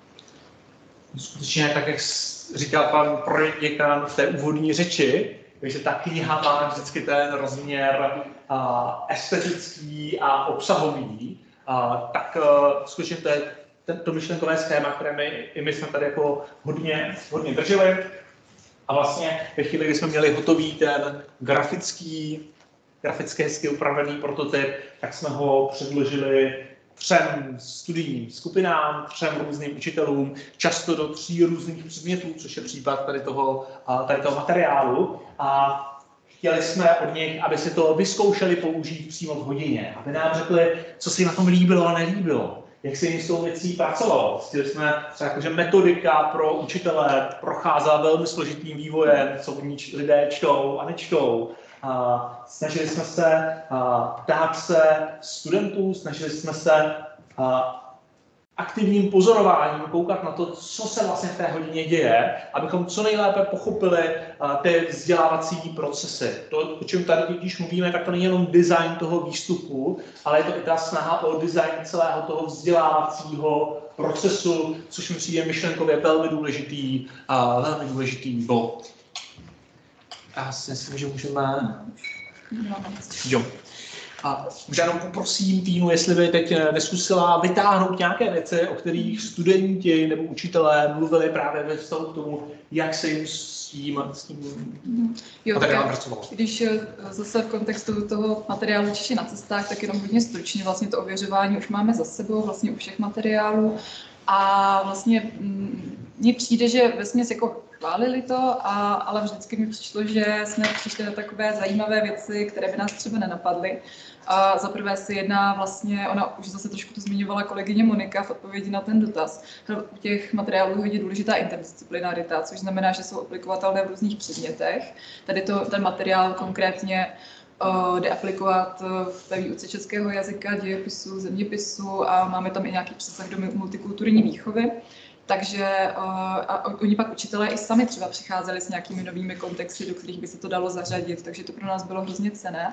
Skutečně, tak jak říkal pan projekt děkan v té úvodní řeči, takže ta kniha má vždycky ten rozměr uh, estetický a obsahový, uh, tak uh, skutečně to je to myšlenkové schéma, které my, i my jsme tady jako hodně, hodně drželi. A vlastně ve chvíli, kdy jsme měli hotový ten grafický, graficky hezky upravený prototyp, tak jsme ho předložili třem studijním skupinám, třem různým učitelům, často do tří různých předmětů, což je případ tady toho, tady toho materiálu. A chtěli jsme od nich, aby si to vyzkoušeli použít přímo v hodině, aby nám řekli, co si jim na tom líbilo a nelíbilo. Jak se jim s tou věcí pracovalo. Chtěli jsme třeba jako, že metodika pro učitele procházela velmi složitým vývojem, co lidé čtou a nečtou. A snažili jsme se a, dát se studentů, snažili jsme se a, aktivním pozorováním koukat na to, co se vlastně v té hodině děje, abychom co nejlépe pochopili uh, ty vzdělávací procesy. To, o čem tady když mluvíme, tak to není jenom design toho výstupu, ale je to i ta snaha o design celého toho vzdělávacího procesu, což mi přijde myšlenkově velmi důležitý, uh, velmi důležitý bod. Já si myslím, že můžeme... Jo. A možná jenom poprosím týmu, jestli by teď neskusila vytáhnout nějaké věci, o kterých studenti nebo učitelé mluvili právě ve vztahu k tomu, jak se jim s tím, s tím jo, materiálem pracovalo. Když zase v kontextu toho materiálu Češi na cestách, tak jenom hodně stručně vlastně to ověřování už máme za sebou vlastně u všech materiálů. A vlastně mně přijde, že vesměs jako chválili to, a, ale vždycky mi přišlo, že jsme přišli na takové zajímavé věci, které by nás třeba nenapadly. A za prvé se jedná vlastně, ona už zase trošku to zmiňovala kolegyně Monika v odpovědi na ten dotaz. U těch materiálů je hodně důležitá interdisciplinarita, což znamená, že jsou aplikovatelné v různých předmětech. Tady to, ten materiál konkrétně uh, jde aplikovat ve výuce českého jazyka, dějepisu, zeměpisu a máme tam i nějaký přesah do multikulturní výchovy. Takže uh, a oni pak učitelé i sami třeba přicházeli s nějakými novými kontexty, do kterých by se to dalo zařadit, takže to pro nás bylo hrozně cenné.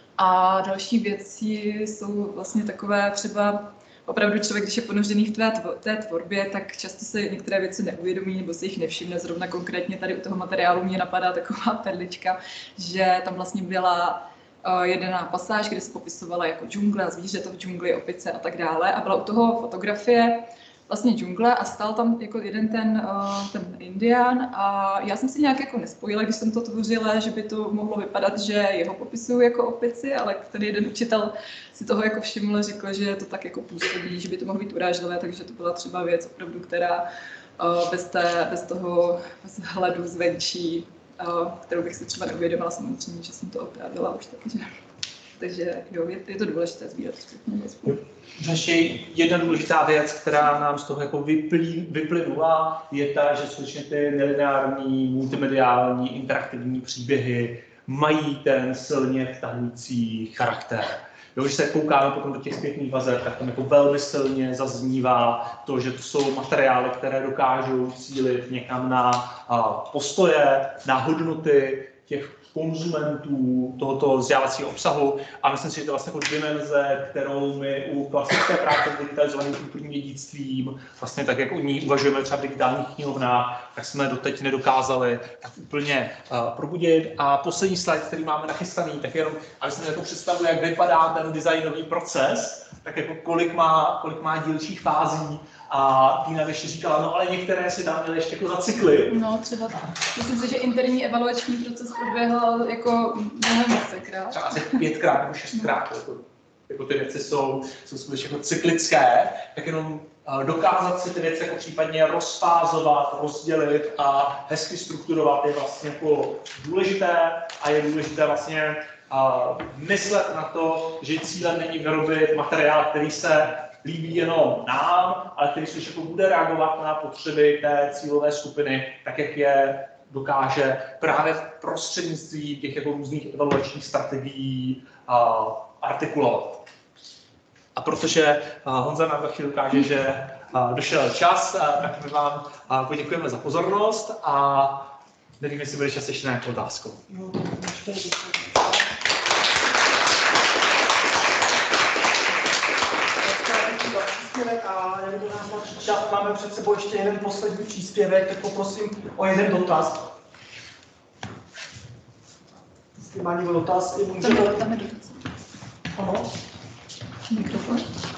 A další věci jsou vlastně takové třeba opravdu člověk, když je ponořený v té, té tvorbě, tak často se některé věci neuvědomí nebo se jich nevšimne. Zrovna konkrétně tady u toho materiálu mě napadá taková perlička, že tam vlastně byla uh, jedna pasáž, kde se popisovala jako džungle, zvířata v džungli, opice a tak dále. A byla u toho fotografie vlastně džungle a stál tam jako jeden ten, uh, ten Indián a já jsem si nějak jako nespojila, když jsem to tvořila, že by to mohlo vypadat, že jeho popisuju jako opici, ale ten jeden učitel si toho jako všiml a řekl, že to tak jako působí, že by to mohlo být urážlivé, takže to byla třeba věc opravdu, která uh, bez, té, bez toho vzhledu zvenčí, uh, kterou bych si třeba neuvědomila samozřejmě, že jsem to opravila už taky, že... Takže jo, je, je to důležité sbírat zpětnou vazbu. Ještě jedna důležitá věc, která nám z toho jako vyplý, vyplynula, je ta, že skutečně ty nelineární, multimediální, interaktivní příběhy mají ten silně vtahující charakter. Jo, když se koukáme potom do těch zpětných vazeb, tak tam jako velmi silně zaznívá to, že to jsou materiály, které dokážou cílit někam na a, postoje, na hodnoty těch konzumentů tohoto vzdělávacího obsahu a myslím si, že to je vlastně jako dimenze, kterou my u klasické práce s digitalizovaným kulturním dědictvím, vlastně tak, jak o ní uvažujeme třeba v digitálních knihovnách, tak jsme doteď nedokázali tak úplně uh, probudit. A poslední slide, který máme nachystaný, tak jenom, aby jsme jako představili, jak vypadá ten designový proces, tak jako kolik má, kolik má dílčích fází. A Týna ještě říkala, no ale některé si tam měly ještě jako zacykly. No třeba tak. Myslím si, že interní evaluační proces proběhl jako mnohem vícekrát. Třeba asi pětkrát nebo šestkrát. Jako, jako ty věci jsou, jsou skutečně jako cyklické, tak jenom uh, dokázat si ty věci jako případně rozfázovat, rozdělit a hezky strukturovat je vlastně jako důležité a je důležité vlastně uh, myslet na to, že cílem není vyrobit materiál, který se líbí jenom nám, ale který se jako bude reagovat na potřeby té cílové skupiny, tak jak je dokáže právě prostřednictvím těch jako různých evaluačních strategií uh, artikulovat. A protože uh, Honza nám za chvíli ukáže, že uh, došel čas, uh, tak my vám uh, poděkujeme za pozornost a nevím, jestli bude čas ještě na nějakou otázku. A jak do nás tlačí čas, máme před sebou ještě jeden poslední příspěvek, tak poprosím o jeden dotaz. Jestli má někdo dotaz, i můžete... Tam je dotaz. Ano. Mikrofon.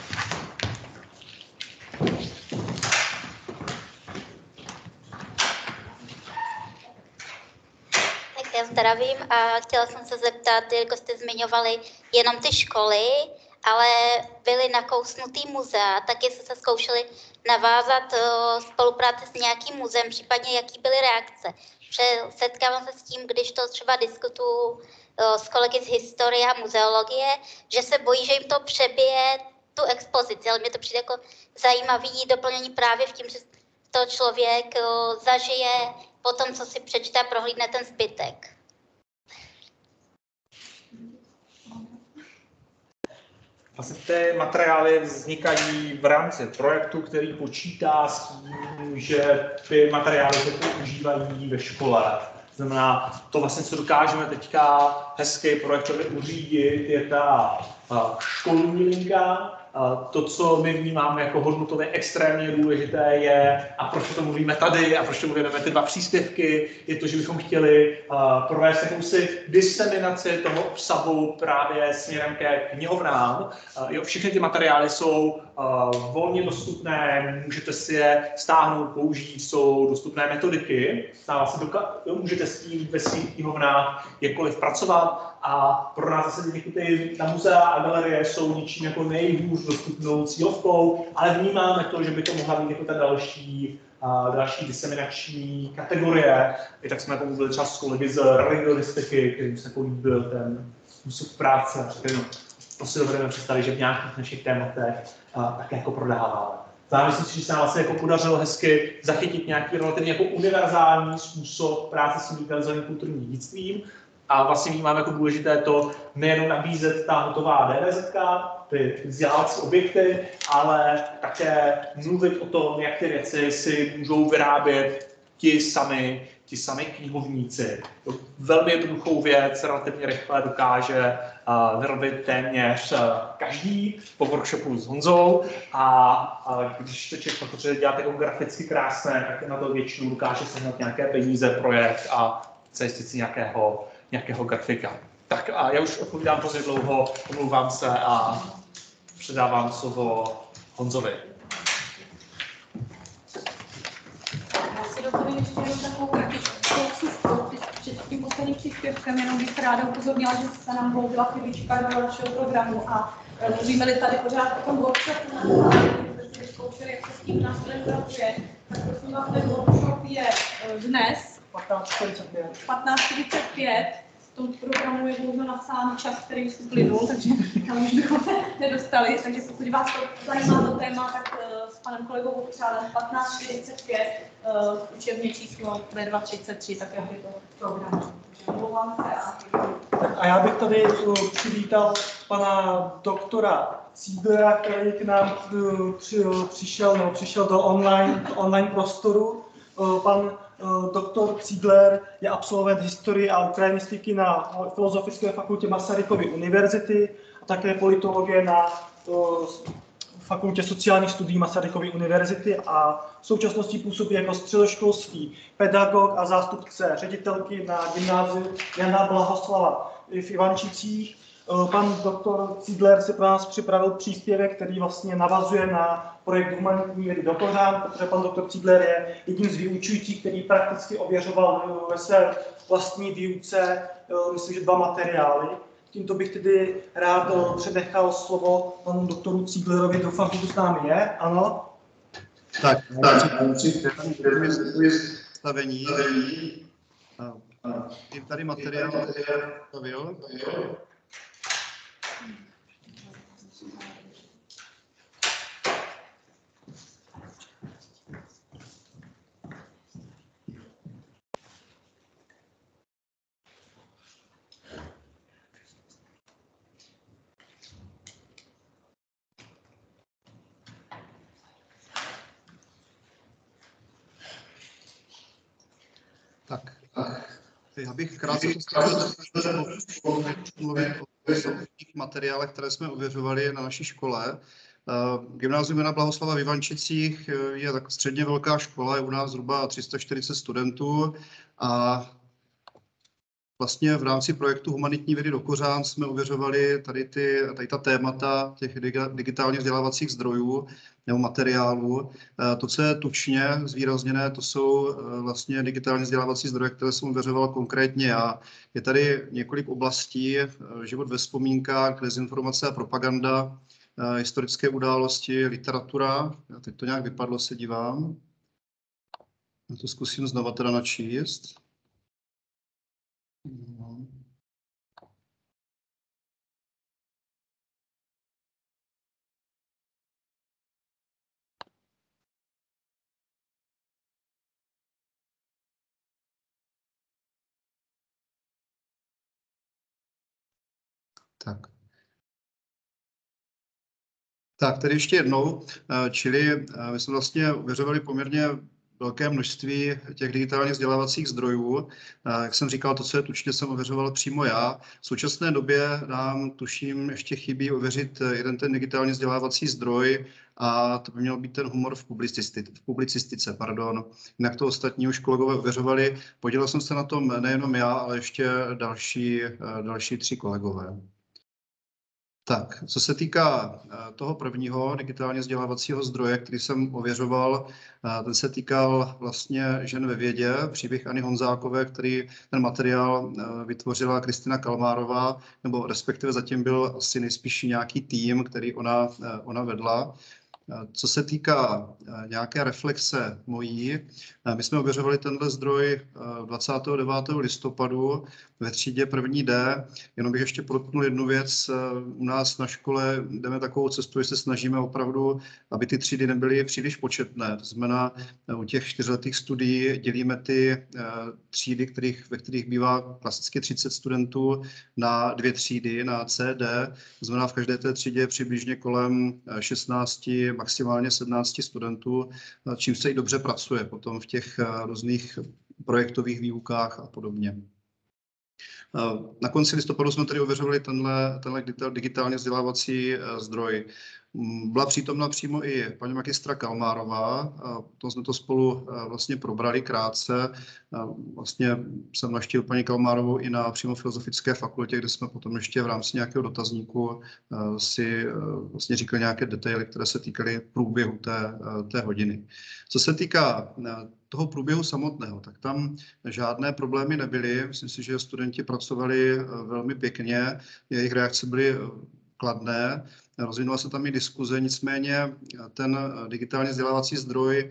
Tak já zdravím a chtěla jsem se zeptat, jako jste zmiňovali jenom ty školy, ale byly nakousnutý muzea, tak jestli se zkoušeli navázat uh, spolupráci s nějakým muzeem, případně jaký byly reakce. Protože setkávám se s tím, když to třeba diskutuju uh, s kolegy z historie a muzeologie, že se bojí, že jim to přebije tu expozici, ale mě to přijde jako zajímavý doplnění právě v tím, že to člověk uh, zažije po tom, co si přečte a prohlídne ten zbytek. Vlastně ty materiály vznikají v rámci projektu, který počítá s tím, že ty materiály se používají ve škole. Znamená, to vlastně, co dokážeme teďka hezky projektově uřídit, je ta školní linka, to, co my vnímáme jako hodnotově extrémně důležité je, a proč to mluvíme tady a proč to mluvíme ty dva příspěvky, je to, že bychom chtěli provést jakousi diseminaci toho obsahu právě směrem ke knihovnám. Jo, všechny ty materiály jsou volně dostupné, můžete si je stáhnout, použít, jsou dostupné metodiky, můžete s tím ve svých knihovnách jakkoliv pracovat a pro nás zase ty na muzea a galerie jsou něčím jako nejhůř dostupnou cílovkou, ale vnímáme to, že by to mohla být jako ta další, uh, další diseminační kategorie. I tak jsme jako mluvili třeba s kolegy z religionistiky, kterým se jako líbil ten způsob práce, který to si dovedeme představit, že v nějakých našich tématech uh, také jako prodáváme. Myslím si, že se nám vlastně jako podařilo hezky zachytit nějaký relativně jako univerzální způsob práce s digitalizovaným kulturním dědictvím. A vlastně vnímáme jako důležité to nejenom nabízet ta hotová D V Z ka, ty vzdělávací objekty, ale také mluvit o tom, jak ty věci si můžou vyrábět ti sami, ti sami knihovníci. To velmi jednoduchou věc relativně rychle dokáže uh, vyrobit téměř uh, každý po workshopu s Honzou a uh, když to člověk potřebuje dělat jako graficky krásné, tak na to většinou dokáže sehnat nějaké peníze, projekt a zajistit si nějakého nějakého grafika. Tak a já už odpovídám hrozně dlouho, omlouvám se a předávám slovo Honzovi. Já si dovolím ještě jenom takovou kratičkou před tím posledním příspěvkem, jenom bych ráda upozornila, že se nám vloudila chybička do našeho programu a mluvíme-li tady pořád o tom workshopu, kde si vyzkoušeli, jak se s tím nástrojem pracuje, tak prosím vás, ten workshop je dnes patnáct čtyřicet pět. patnáct čtyřicet pět. V tom programu je dlouho napsán čas, který už uplynul, takže tam už bychom se nedostali. Takže pokud vás to zajímá to téma, tak uh, s panem kolegou Vokřálem patnáct čtyřicet pět, uh, učební číslo B dva třicet tři, tak jak je to program. Omlouvám se a... A já bych tady uh, přivítal pana doktora Zieglera, který k nám uh, při, uh, přišel, no, přišel do online, do online prostoru. Uh, pan Doktor Ziegler je absolvent historie a ukrajinistiky na Filozofické fakultě Masarykovy univerzity a také politologie na uh, Fakultě sociálních studií Masarykovy univerzity a v současnosti působí jako středoškolský pedagog a zástupce ředitelky na gymnáziu Jana Blahoslava v Ivančicích. Pan doktor Ziegler si pro nás připravil příspěvek, který vlastně navazuje na projekt humanitní vědy do kořán, protože pan doktor Ziegler je jedním z vyučujících, který prakticky ověřoval ve své vlastní výuce, myslím, že dva materiály. Tímto bych tedy rád přednechal slovo panu doktoru Zieglerovi, doufám, že tu s námi je, ano? Tak, stavení. Tady materiál stavil. Tak, já bych krátce mluvit o těch materiálech, které jsme ověřovali na naší škole. Gymnázium Jana Blahoslava v Ivančicích je tak středně velká škola, je u nás zhruba tři sta čtyřicet studentů a vlastně v rámci projektu Humanitní vědy do kořán jsme ověřovali tady, ty, tady ta témata těch digitálně vzdělávacích zdrojů nebo materiálů. To, co je tučně zvýrazněné, to jsou vlastně digitálně vzdělávací zdroje, které jsem ověřoval konkrétně. A je tady několik oblastí, život ve vzpomínkách, dezinformace a propaganda, historické události, literatura. Já teď to nějak vypadlo, se dívám. Já to zkusím znova teda načíst. Tak. Tak, tedy ještě jednou, čili my jsme vlastně ověřovali poměrně velké množství těch digitálních vzdělávacích zdrojů. Jak jsem říkal, to, co je tučně, jsem ověřoval přímo já. V současné době nám, tuším, ještě chybí ověřit jeden ten digitální vzdělávací zdroj a to by měl být ten humor v publicistice. V publicistice pardon. Jinak to ostatní už kolegové ověřovali. Podílel jsem se na tom nejenom já, ale ještě další, další tři kolegové. Tak, co se týká toho prvního digitálně vzdělávacího zdroje, který jsem ověřoval, ten se týkal vlastně žen ve vědě, příběh Anny Honzákové, který ten materiál vytvořila Kristina Kalmárová, nebo respektive zatím byl asi nejspíš nějaký tým, který ona, ona vedla. Co se týká nějaké reflexe mojí, my jsme ověřovali tenhle zdroj dvacátého devátého listopadu ve třídě první D. Jenom bych ještě podotknul jednu věc. U nás na škole jdeme takovou cestu, že se snažíme opravdu, aby ty třídy nebyly příliš početné. To znamená, u těch čtyřletých studií dělíme ty třídy, kterých, ve kterých bývá klasicky třicet studentů, na dvě třídy, na C, D. To znamená, v každé té třídě je přibližně kolem šestnácti, maximálně sedmnácti studentů, čím se i dobře pracuje potom v těch různých projektových výukách a podobně. Na konci listopadu jsme tedy ověřovali tenhle, tenhle digitálně vzdělávací zdroj. Byla přítomna přímo i paní magistra Kalmárová, to jsme to spolu vlastně probrali krátce. Vlastně jsem navštívil paní Kalmárovou i na přímo filozofické fakultě, kde jsme potom ještě v rámci nějakého dotazníku si vlastně říkali nějaké detaily, které se týkaly průběhu té, té hodiny. Co se týká toho průběhu samotného, tak tam žádné problémy nebyly. Myslím si, že studenti pracovali velmi pěkně, jejich reakce byly kladné. Rozvinula se tam i diskuze, nicméně ten digitálně vzdělávací zdroj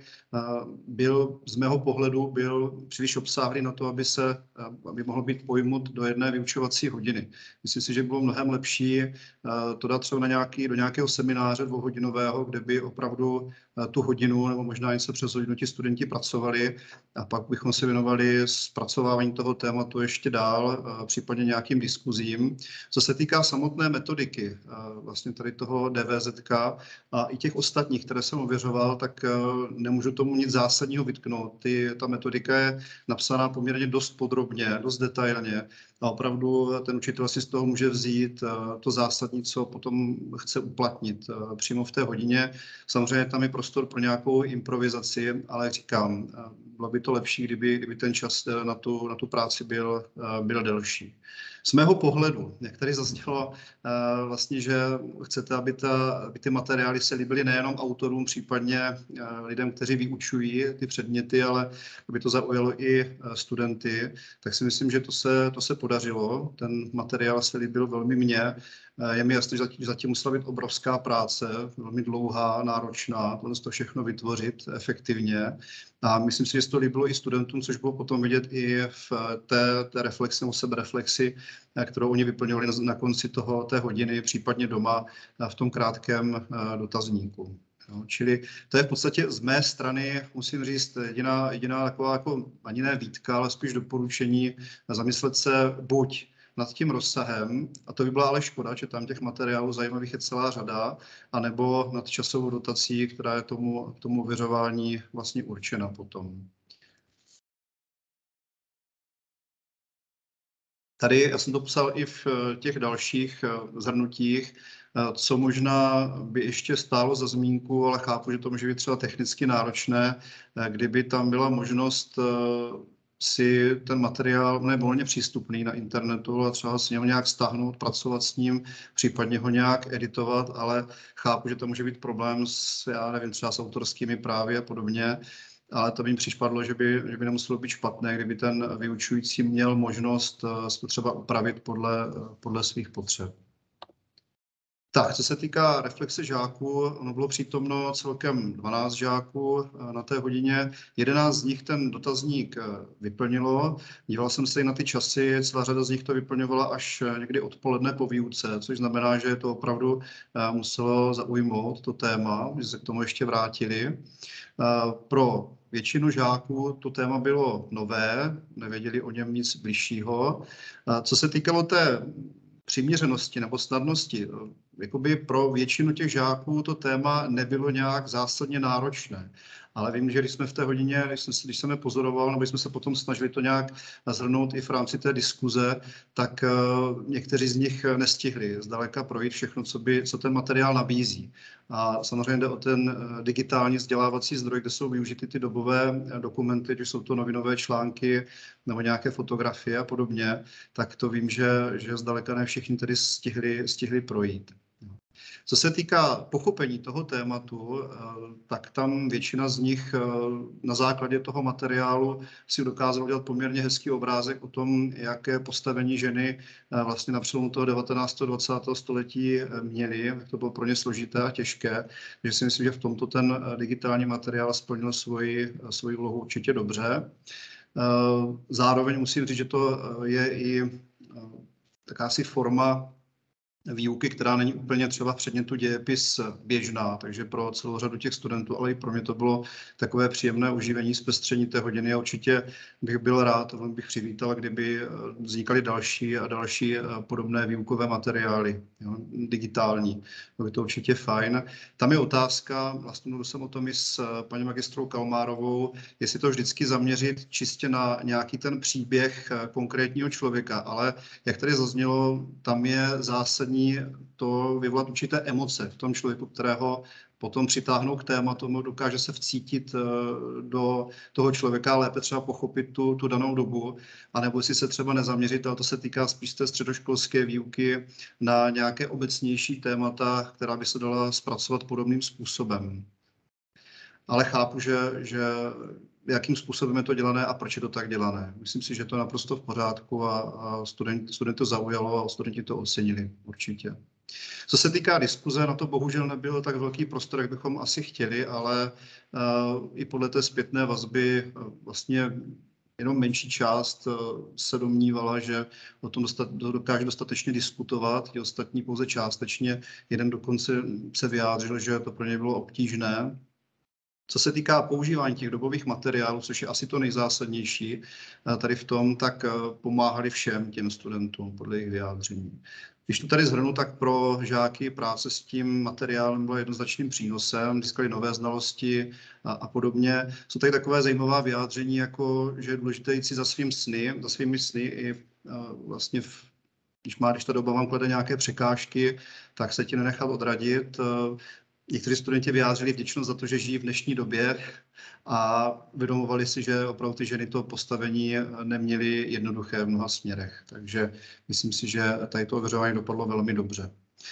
byl z mého pohledu byl příliš obsáhlý na to, aby, se, aby mohl být pojmut do jedné vyučovací hodiny. Myslím si, že bylo mnohem lepší to dát třeba na nějaký, do nějakého semináře dvouhodinového, kde by opravdu tu hodinu nebo možná něco přes hodinu ti studenti pracovali a pak bychom se věnovali zpracovávání toho tématu ještě dál, případně nějakým diskuzím. Co se týká samotné metodiky, vlastně tady toho D V Z K a i těch ostatních, které jsem ověřoval, tak nemůžu tomu nic zásadního vytknout. Ty, ta metodika je napsaná poměrně dost podrobně, dost detailně a opravdu ten učitel si z toho může vzít to zásadní, co potom chce uplatnit přímo v té hodině. Samozřejmě tam je prostor pro nějakou improvizaci, ale říkám, bylo by to lepší, kdyby, kdyby ten čas na tu, na tu práci byl, byl delší. Z mého pohledu, jak tady zaznělo, vlastně, že chcete, aby, ta, aby ty materiály se líbily nejenom autorům, případně lidem, kteří vyučují ty předměty, ale aby to zaujalo i studenty, tak si myslím, že to se, to se podařilo. Ten materiál se líbil velmi mně. Je mi jasné, že zatím, zatím musela být obrovská práce, velmi dlouhá, náročná, to všechno vytvořit efektivně. A myslím si, že se to líbilo i studentům, což bylo potom vidět i v té, té reflexi nebo sebereflexi, kterou oni vyplňovali na, na konci toho, té hodiny, případně doma v tom krátkém dotazníku. No, čili to je v podstatě z mé strany, musím říct, jediná, jediná taková jako ani ne výtka, ale spíš doporučení zamyslet se buď nad tím rozsahem, a to by byla ale škoda, že tam těch materiálů zajímavých je celá řada, anebo nad časovou dotací, která je tomu, tomu ověřování vlastně určena potom. Tady já jsem to psal i v těch dalších zhrnutích, co možná by ještě stálo za zmínku, ale chápu, že to může být třeba technicky náročné, kdyby tam byla možnost si ten materiál ne volně přístupný na internetu a třeba si něho nějak stáhnout, pracovat s ním, případně ho nějak editovat, ale chápu, že to může být problém s, já nevím, třeba s autorskými právy a podobně, ale to by mi přišpadlo, že by, že by nemuselo být špatné, kdyby ten vyučující měl možnost to třeba upravit podle, podle svých potřeb. Tak, co se týká reflexe žáků, ono bylo přítomno celkem dvanáct žáků na té hodině. jedenáct z nich ten dotazník vyplnilo. Díval jsem se i na ty časy, celá řada z nich to vyplňovala až někdy odpoledne po výuce, což znamená, že to opravdu muselo zaujmout to téma, že se k tomu ještě vrátili. Pro většinu žáků to téma bylo nové, nevěděli o něm nic bližšího. Co se týkalo té přiměřenosti nebo snadnosti, jakoby pro většinu těch žáků to téma nebylo nějak zásadně náročné. Ale vím, že když jsme v té hodině, když jsem, když jsem je pozoroval, nebo když jsme se potom snažili to nějak zhrnout i v rámci té diskuze, tak uh, někteří z nich nestihli zdaleka projít všechno, co, by, co ten materiál nabízí. A samozřejmě jde o ten uh, digitální vzdělávací zdroj, kde jsou využity ty dobové uh, dokumenty, když jsou to novinové články nebo nějaké fotografie a podobně, tak to vím, že, že zdaleka ne všichni tedy stihli, stihli projít. Co se týká pochopení toho tématu, tak tam většina z nich na základě toho materiálu si dokázala udělat poměrně hezký obrázek o tom, jaké postavení ženy vlastně na přelomu toho devatenáctého a dvacátého století měly, jak to bylo pro ně složité a těžké. Takže si myslím, že v tomto ten digitální materiál splnil svoji, svoji úlohu určitě dobře. Zároveň musím říct, že to je i takási forma výuky, která není úplně třeba v předmětu dějepis běžná, takže pro celou řadu těch studentů, ale i pro mě to bylo takové příjemné uživení, zpestření té hodiny a určitě bych byl rád, velmi bych přivítal, kdyby vznikaly další a další podobné výukové materiály, jo, digitální. Bylo by to určitě fajn. Tam je otázka, vlastně mluvil jsem o tom i s paní magistrou Kalmárovou, jestli to vždycky zaměřit čistě na nějaký ten příběh konkrétního člověka, ale jak tady zaznělo, tam je zásadní to vyvolat určité emoce v tom člověku, kterého potom přitáhnou k tématu, dokáže se vcítit do toho člověka, lépe třeba pochopit tu, tu danou dobu, anebo si se třeba nezaměřit, ale to se týká spíš té středoškolské výuky, na nějaké obecnější témata, která by se dala zpracovat podobným způsobem. Ale chápu, že, že jakým způsobem je to dělané a proč je to tak dělané. Myslím si, že to je naprosto v pořádku a, a student, student to zaujalo a studenti to ocenili určitě. Co se týká diskuze, na to bohužel nebyl tak velký prostor, jak bychom asi chtěli, ale uh, i podle té zpětné vazby uh, vlastně jenom menší část uh, se domnívala, že o tom dostat, dokáže dostatečně diskutovat, ti ostatní pouze částečně. Jeden dokonce se vyjádřil, že to pro něj bylo obtížné. Co se týká používání těch dobových materiálů, což je asi to nejzásadnější tady v tom, tak pomáhali všem těm studentům podle jejich vyjádření. Když to tady shrnu, tak pro žáky práce s tím materiálem byla jednoznačným přínosem, získali nové znalosti a, a podobně. Jsou tady takové zajímavá vyjádření, jako že je důležité jít si za svým sny, za svými sny i vlastně v, když má, když ta doba vám klade nějaké překážky, tak se ti nenechat odradit. Někteří studenti vyjádřili vděčnost za to, že žijí v dnešní době a uvědomovali si, že opravdu ty ženy to postavení neměly jednoduché v mnoha směrech. Takže myslím si, že tady to ověřování dopadlo velmi dobře.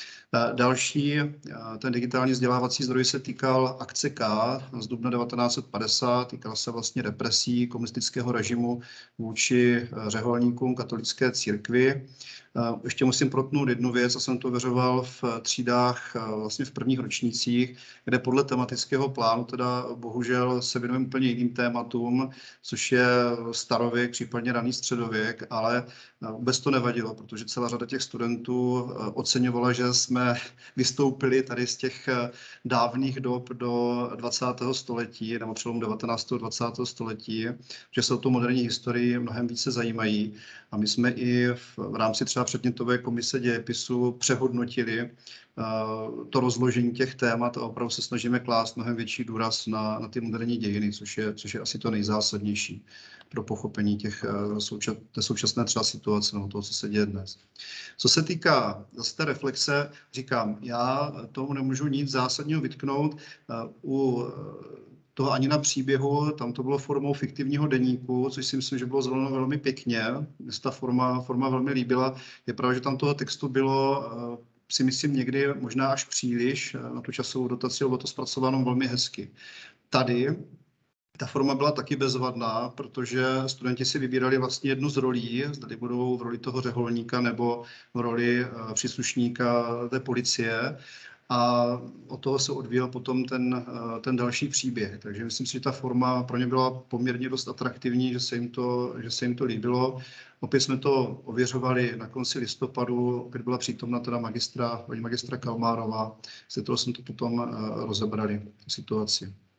Další, ten digitální vzdělávací zdroj se týkal akce K z dubna devatenáct set padesát, týkal se vlastně represí komunistického režimu vůči řeholníkům katolické církvi. Ještě musím protnout jednu věc, a jsem to ověřoval v třídách vlastně v prvních ročnících, kde podle tematického plánu teda bohužel se věnujeme úplně jiným tématům, což je starověk, případně raný středověk, ale vůbec to nevadilo, protože celá řada těch studentů oceňovala, že jsme vystoupili tady z těch dávných dob do dvacátého století, nebo přelomu devatenáctého a dvacátého století, že se o tu moderní historii mnohem více zajímají. A my jsme i v, v rámci třeba předmětové komise dějepisu přehodnotili uh, to rozložení těch témat a opravdu se snažíme klást mnohem větší důraz na, na ty moderní dějiny, což je, což je asi to nejzásadnější pro pochopení těch, uh, souča, té současné třeba situace nebo toho, co se děje dnes. Co se týká zase té reflexe, říkám, já tomu nemůžu nic zásadního vytknout. Uh, u toho ani na příběhu, tam to bylo formou fiktivního deníku, což si myslím, že bylo zvoleno velmi pěkně. Mně se ta forma, forma velmi líbila. Je pravda, že tam toho textu bylo, si myslím, někdy možná až příliš na tu časovou dotaci, bylo to zpracováno velmi hezky. Tady ta forma byla taky bezvadná, protože studenti si vybírali vlastně jednu z rolí, zda budou v roli toho řeholníka nebo v roli příslušníka té policie. A od toho se odvíjel potom ten, ten další příběh. Takže myslím si, že ta forma pro ně byla poměrně dost atraktivní, že se jim to, že se jim to líbilo. Opět jsme to ověřovali na konci listopadu, opět byla přítomna teda magistra, paní magistra Kalmárová, se toho jsme to potom rozebrali, situaci.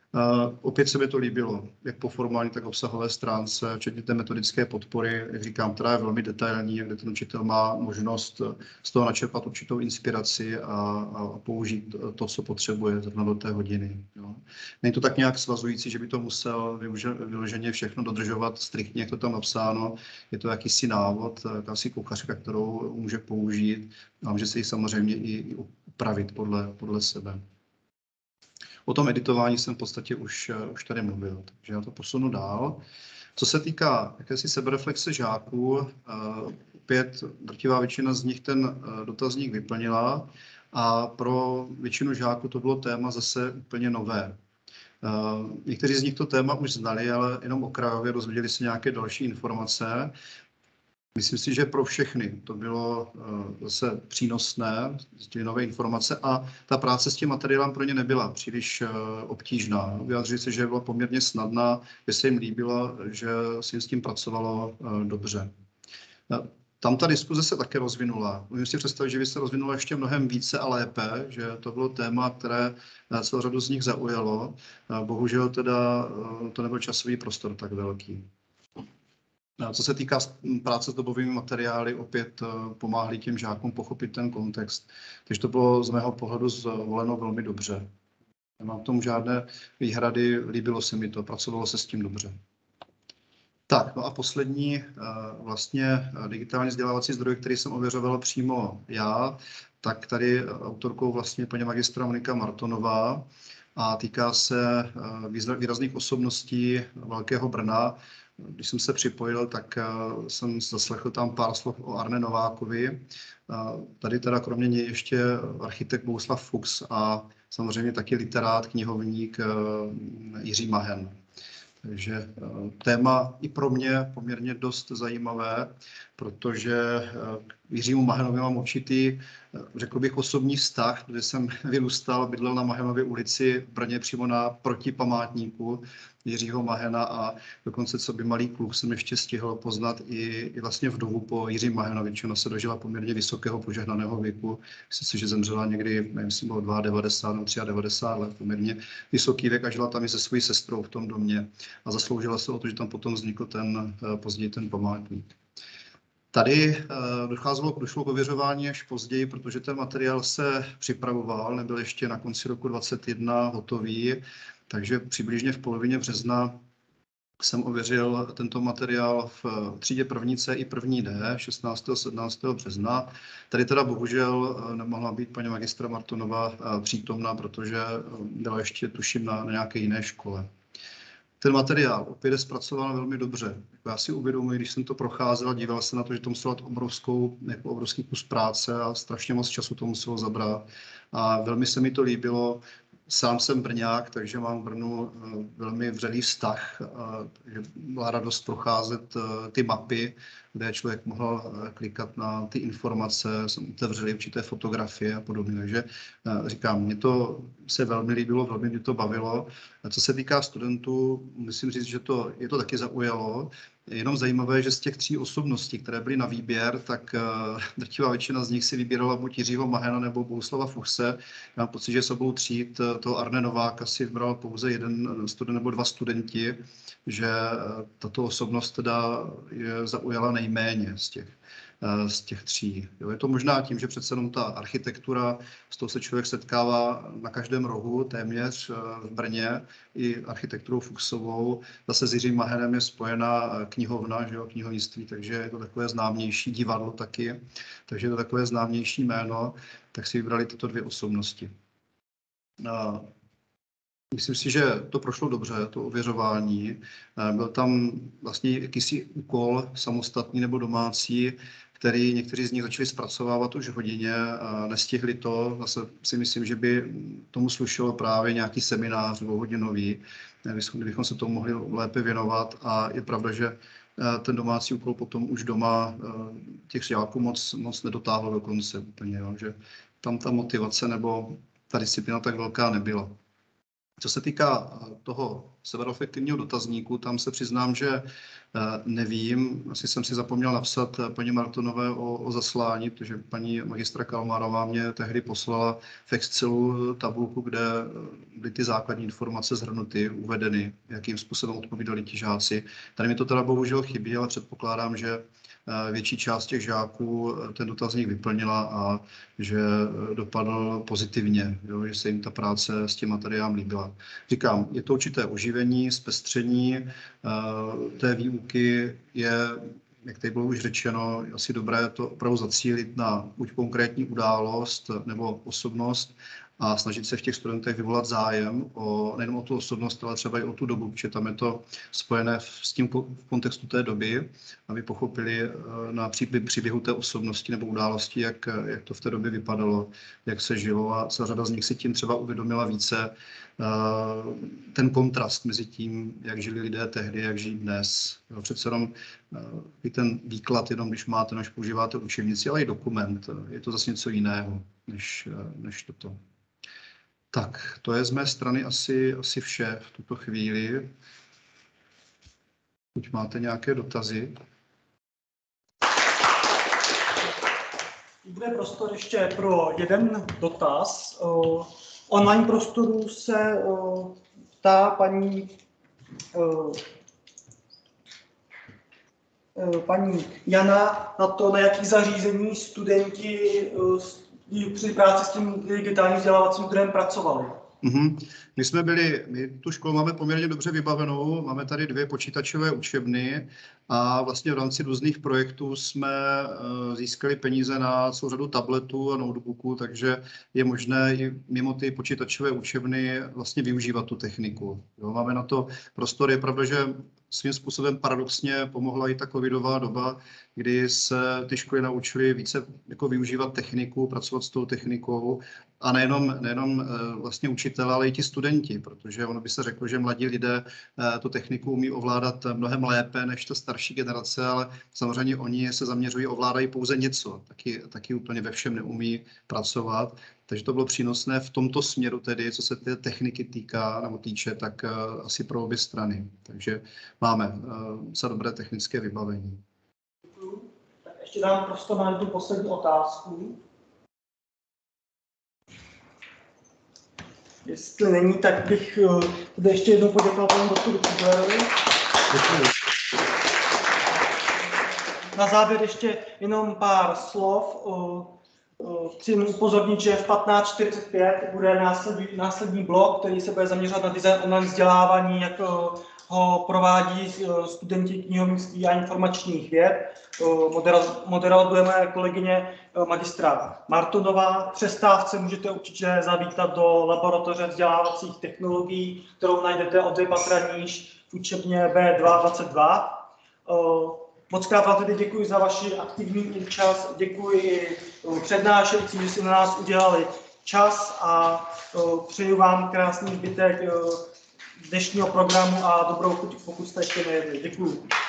Uh, opět se mi to líbilo, jak po formální, tak obsahové stránce, včetně té metodické podpory, jak říkám, která je velmi detailní, kde ten učitel má možnost z toho načerpat určitou inspiraci a, a použít to, co potřebuje zrovna do té hodiny. Jo. Není to tak nějak svazující, že by to musel vyloženě všechno dodržovat striktně, jak to tam napsáno. Je to jakýsi návod, jakási kuchařka, kterou může použít a může se ji samozřejmě i upravit podle, podle sebe. O tom editování jsem v podstatě už, už tady mluvil, takže já to posunu dál. Co se týká jakési sebereflexe žáků, opět drtivá většina z nich ten dotazník vyplnila a pro většinu žáků to bylo téma zase úplně nové. Někteří z nich to téma už znali, ale jenom okrajově dozvěděli se nějaké další informace. Myslím si, že pro všechny to bylo zase přínosné, zjistili nové informace a ta práce s tím materiálem pro ně nebyla příliš obtížná. Vyjádřili se, že byla poměrně snadná, že se jim líbilo, že se jim s tím pracovalo dobře. Tam ta diskuze se také rozvinula. Můžu si představit, že by se rozvinula ještě mnohem více a lépe, že to bylo téma, které celou řadu z nich zaujalo. Bohužel teda to nebyl časový prostor tak velký. Co se týká práce s dobovými materiály, opět pomáhli těm žákům pochopit ten kontext. Takže to bylo z mého pohledu zvoleno velmi dobře. Nemám k tomu žádné výhrady, líbilo se mi to, pracovalo se s tím dobře. Tak, no a poslední vlastně digitální vzdělávací zdroj, který jsem ověřoval přímo já, tak tady autorkou vlastně paní magistra Monika Martonová a týká se výrazných osobností Velkého Brna. Když jsem se připojil, tak jsem zaslechl tam pár slov o Arne Novákovi. Tady teda kromě něj ještě architekt Bohuslav Fuchs a samozřejmě taky literát, knihovník Jiří Mahen. Takže téma i pro mě poměrně dost zajímavé, protože k Jiřímu Mahenovi mám určitý, řekl bych, osobní vztah, protože jsem vyrůstal, bydlel na Mahenově ulici v Brně přímo na protipamátníku Jiřího Mahena a dokonce co by malý kluk jsem ještě stihl poznat i, i vlastně vdovu po Jiří Mahenovi, ona se dožila poměrně vysokého požehnaného věku, myslím si, že zemřela někdy, nevím, jestli bylo devadesát dva nebo devadesát tři let, poměrně vysoký věk a žila tam i se svojí sestrou v tom domě a zasloužila se o to, že tam potom vznikl ten, později ten památník. Tady docházelo, došlo k ověřování až později, protože ten materiál se připravoval, nebyl ještě na konci roku dvacet jedna hotový, takže přibližně v polovině března jsem ověřil tento materiál v třídě první C i první D, šestnáctého a sedmnáctého března. Tady teda bohužel nemohla být paní magistra Martonová přítomná, protože byla ještě, tuším, na, na nějaké jiné škole. Ten materiál opět je zpracován velmi dobře. Já si uvědomuji, když jsem to procházel, díval se na to, že to muselo být obrovskou, jako obrovský kus práce a strašně moc času to muselo zabrat. A velmi se mi to líbilo. Sám jsem Brňák, takže mám v Brnu velmi vřelý vztah. Takže byla radost procházet ty mapy, kde člověk mohl klikat na ty informace, jsem otevřeli určité fotografie a podobně. Takže říkám, mně to se velmi líbilo, velmi mě to bavilo. A co se týká studentů, musím říct, že to, je to taky zaujalo. Je jenom zajímavé, že z těch tří osobností, které byly na výběr, tak drtivá většina z nich si vybírala buď Jiřího Mahena nebo Bohuslava Fuchse. Já mám pocit, že s obou tříd toho Arne Nováka si vybral pouze jeden student nebo dva studenti, že tato osobnost teda je zaujala nejméně z těch, z těch tří. Jo, je to možná tím, že přece jenom ta architektura, s tou se člověk setkává na každém rohu téměř v Brně, i architekturou Fuchsovou. Zase s Jiřím Mahenem je spojena knihovna, že jo, knihovnictví, takže je to takové známější divadlo taky, takže je to takové známější jméno, tak si vybrali tyto dvě osobnosti. A myslím si, že to prošlo dobře, to ověřování. Byl tam vlastně jakýsi úkol samostatný nebo domácí, který někteří z nich začali zpracovávat už v hodině a nestihli to. Zase si myslím, že by tomu slušelo právě nějaký seminář dvouhodinový, kdybychom se tomu mohli lépe věnovat. A je pravda, že ten domácí úkol potom už doma těch žáků moc, moc nedotáhl do konce úplně, jo, že tam ta motivace nebo ta disciplína tak velká nebyla. Co se týká toho sebereflektivního dotazníku, tam se přiznám, že nevím. Asi jsem si zapomněl napsat paní Martonové o, o zaslání, protože paní magistra Kalmárová mě tehdy poslala v Excelu tabulku, kde byly ty základní informace shrnuty, uvedeny, jakým způsobem odpovídali ti žáci. Tady mi to teda bohužel chybí, ale předpokládám, že větší část těch žáků ten dotazník vyplnila a že dopadl pozitivně, jo, že se jim ta práce s tím materiálem líbila. Říkám, je to určité oživení, zpestření té výuky, je, jak tady bylo už řečeno, asi dobré to opravdu zacílit na buď konkrétní událost nebo osobnost a snažit se v těch studentech vyvolat zájem o, nejen o tu osobnost, ale třeba i o tu dobu, protože tam je to spojené s tím v kontextu té doby, aby pochopili na příběhu té osobnosti nebo události, jak, jak to v té době vypadalo, jak se žilo a celá řada z nich si tím třeba uvědomila více ten kontrast mezi tím, jak žili lidé tehdy, jak žijí dnes. Jo, přece jenom i ten výklad, jenom když máte, než používáte učebnici, ale i dokument, je to zase něco jiného, než, než toto. Tak, to je z mé strany asi, asi vše v tuto chvíli. Pokud máte nějaké dotazy. Bude prostor ještě pro jeden dotaz. Online prostoru se ptá paní, paní Jana na to, na jakých zařízení studenti při práci s tím digitálním vzdělávacím zdrojem pracovali. Mm-hmm. My jsme byli, my tu školu máme poměrně dobře vybavenou, máme tady dvě počítačové učebny a vlastně v rámci různých projektů jsme uh, získali peníze na celou řadu tabletů a notebooků, takže je možné i mimo ty počítačové učebny vlastně využívat tu techniku. Jo, máme na to prostor, je pravda, že svým způsobem paradoxně pomohla i ta covidová doba, kdy se ty školy naučily více jako využívat techniku, pracovat s tou technikou a nejenom, nejenom vlastně učitelé, ale i ti studenti, protože ono by se řeklo, že mladí lidé tu techniku umí ovládat mnohem lépe než ta starší generace, ale samozřejmě oni se zaměřují, ovládají pouze něco, taky, taky úplně ve všem neumí pracovat. Takže to bylo přínosné v tomto směru tedy, co se té techniky týká nebo týče, tak uh, asi pro obě strany. Takže máme uh, za dobré technické vybavení. Děkuju. Tak ještě dám prostor na tu poslední otázku. Jestli není, tak bych uh, ještě jednou poděkoval panu doktoru Kuglerovi. Děkuji. Na závěr ještě jenom pár slov. Uh, Chci upozornit, že v patnáct čtyřicet pět bude následný, následný blok, který se bude zaměřovat na design online vzdělávání, jak ho provádí studenti knihovnictví a informačních věd. Moderovat budeme kolegyně magistra Martonová. V přestávce můžete určitě zavítat do laboratoře vzdělávacích technologií, kterou najdete o dvě patra níž v učebně B dva dvacet dva. Moc krát vám tedy děkuji za vaši aktivní účast, děkuji přednášejícím, že si na nás udělali čas a přeju vám krásný zbytek dnešního programu a dobrou chuť, pokud jste ještě nejedli. Děkuji.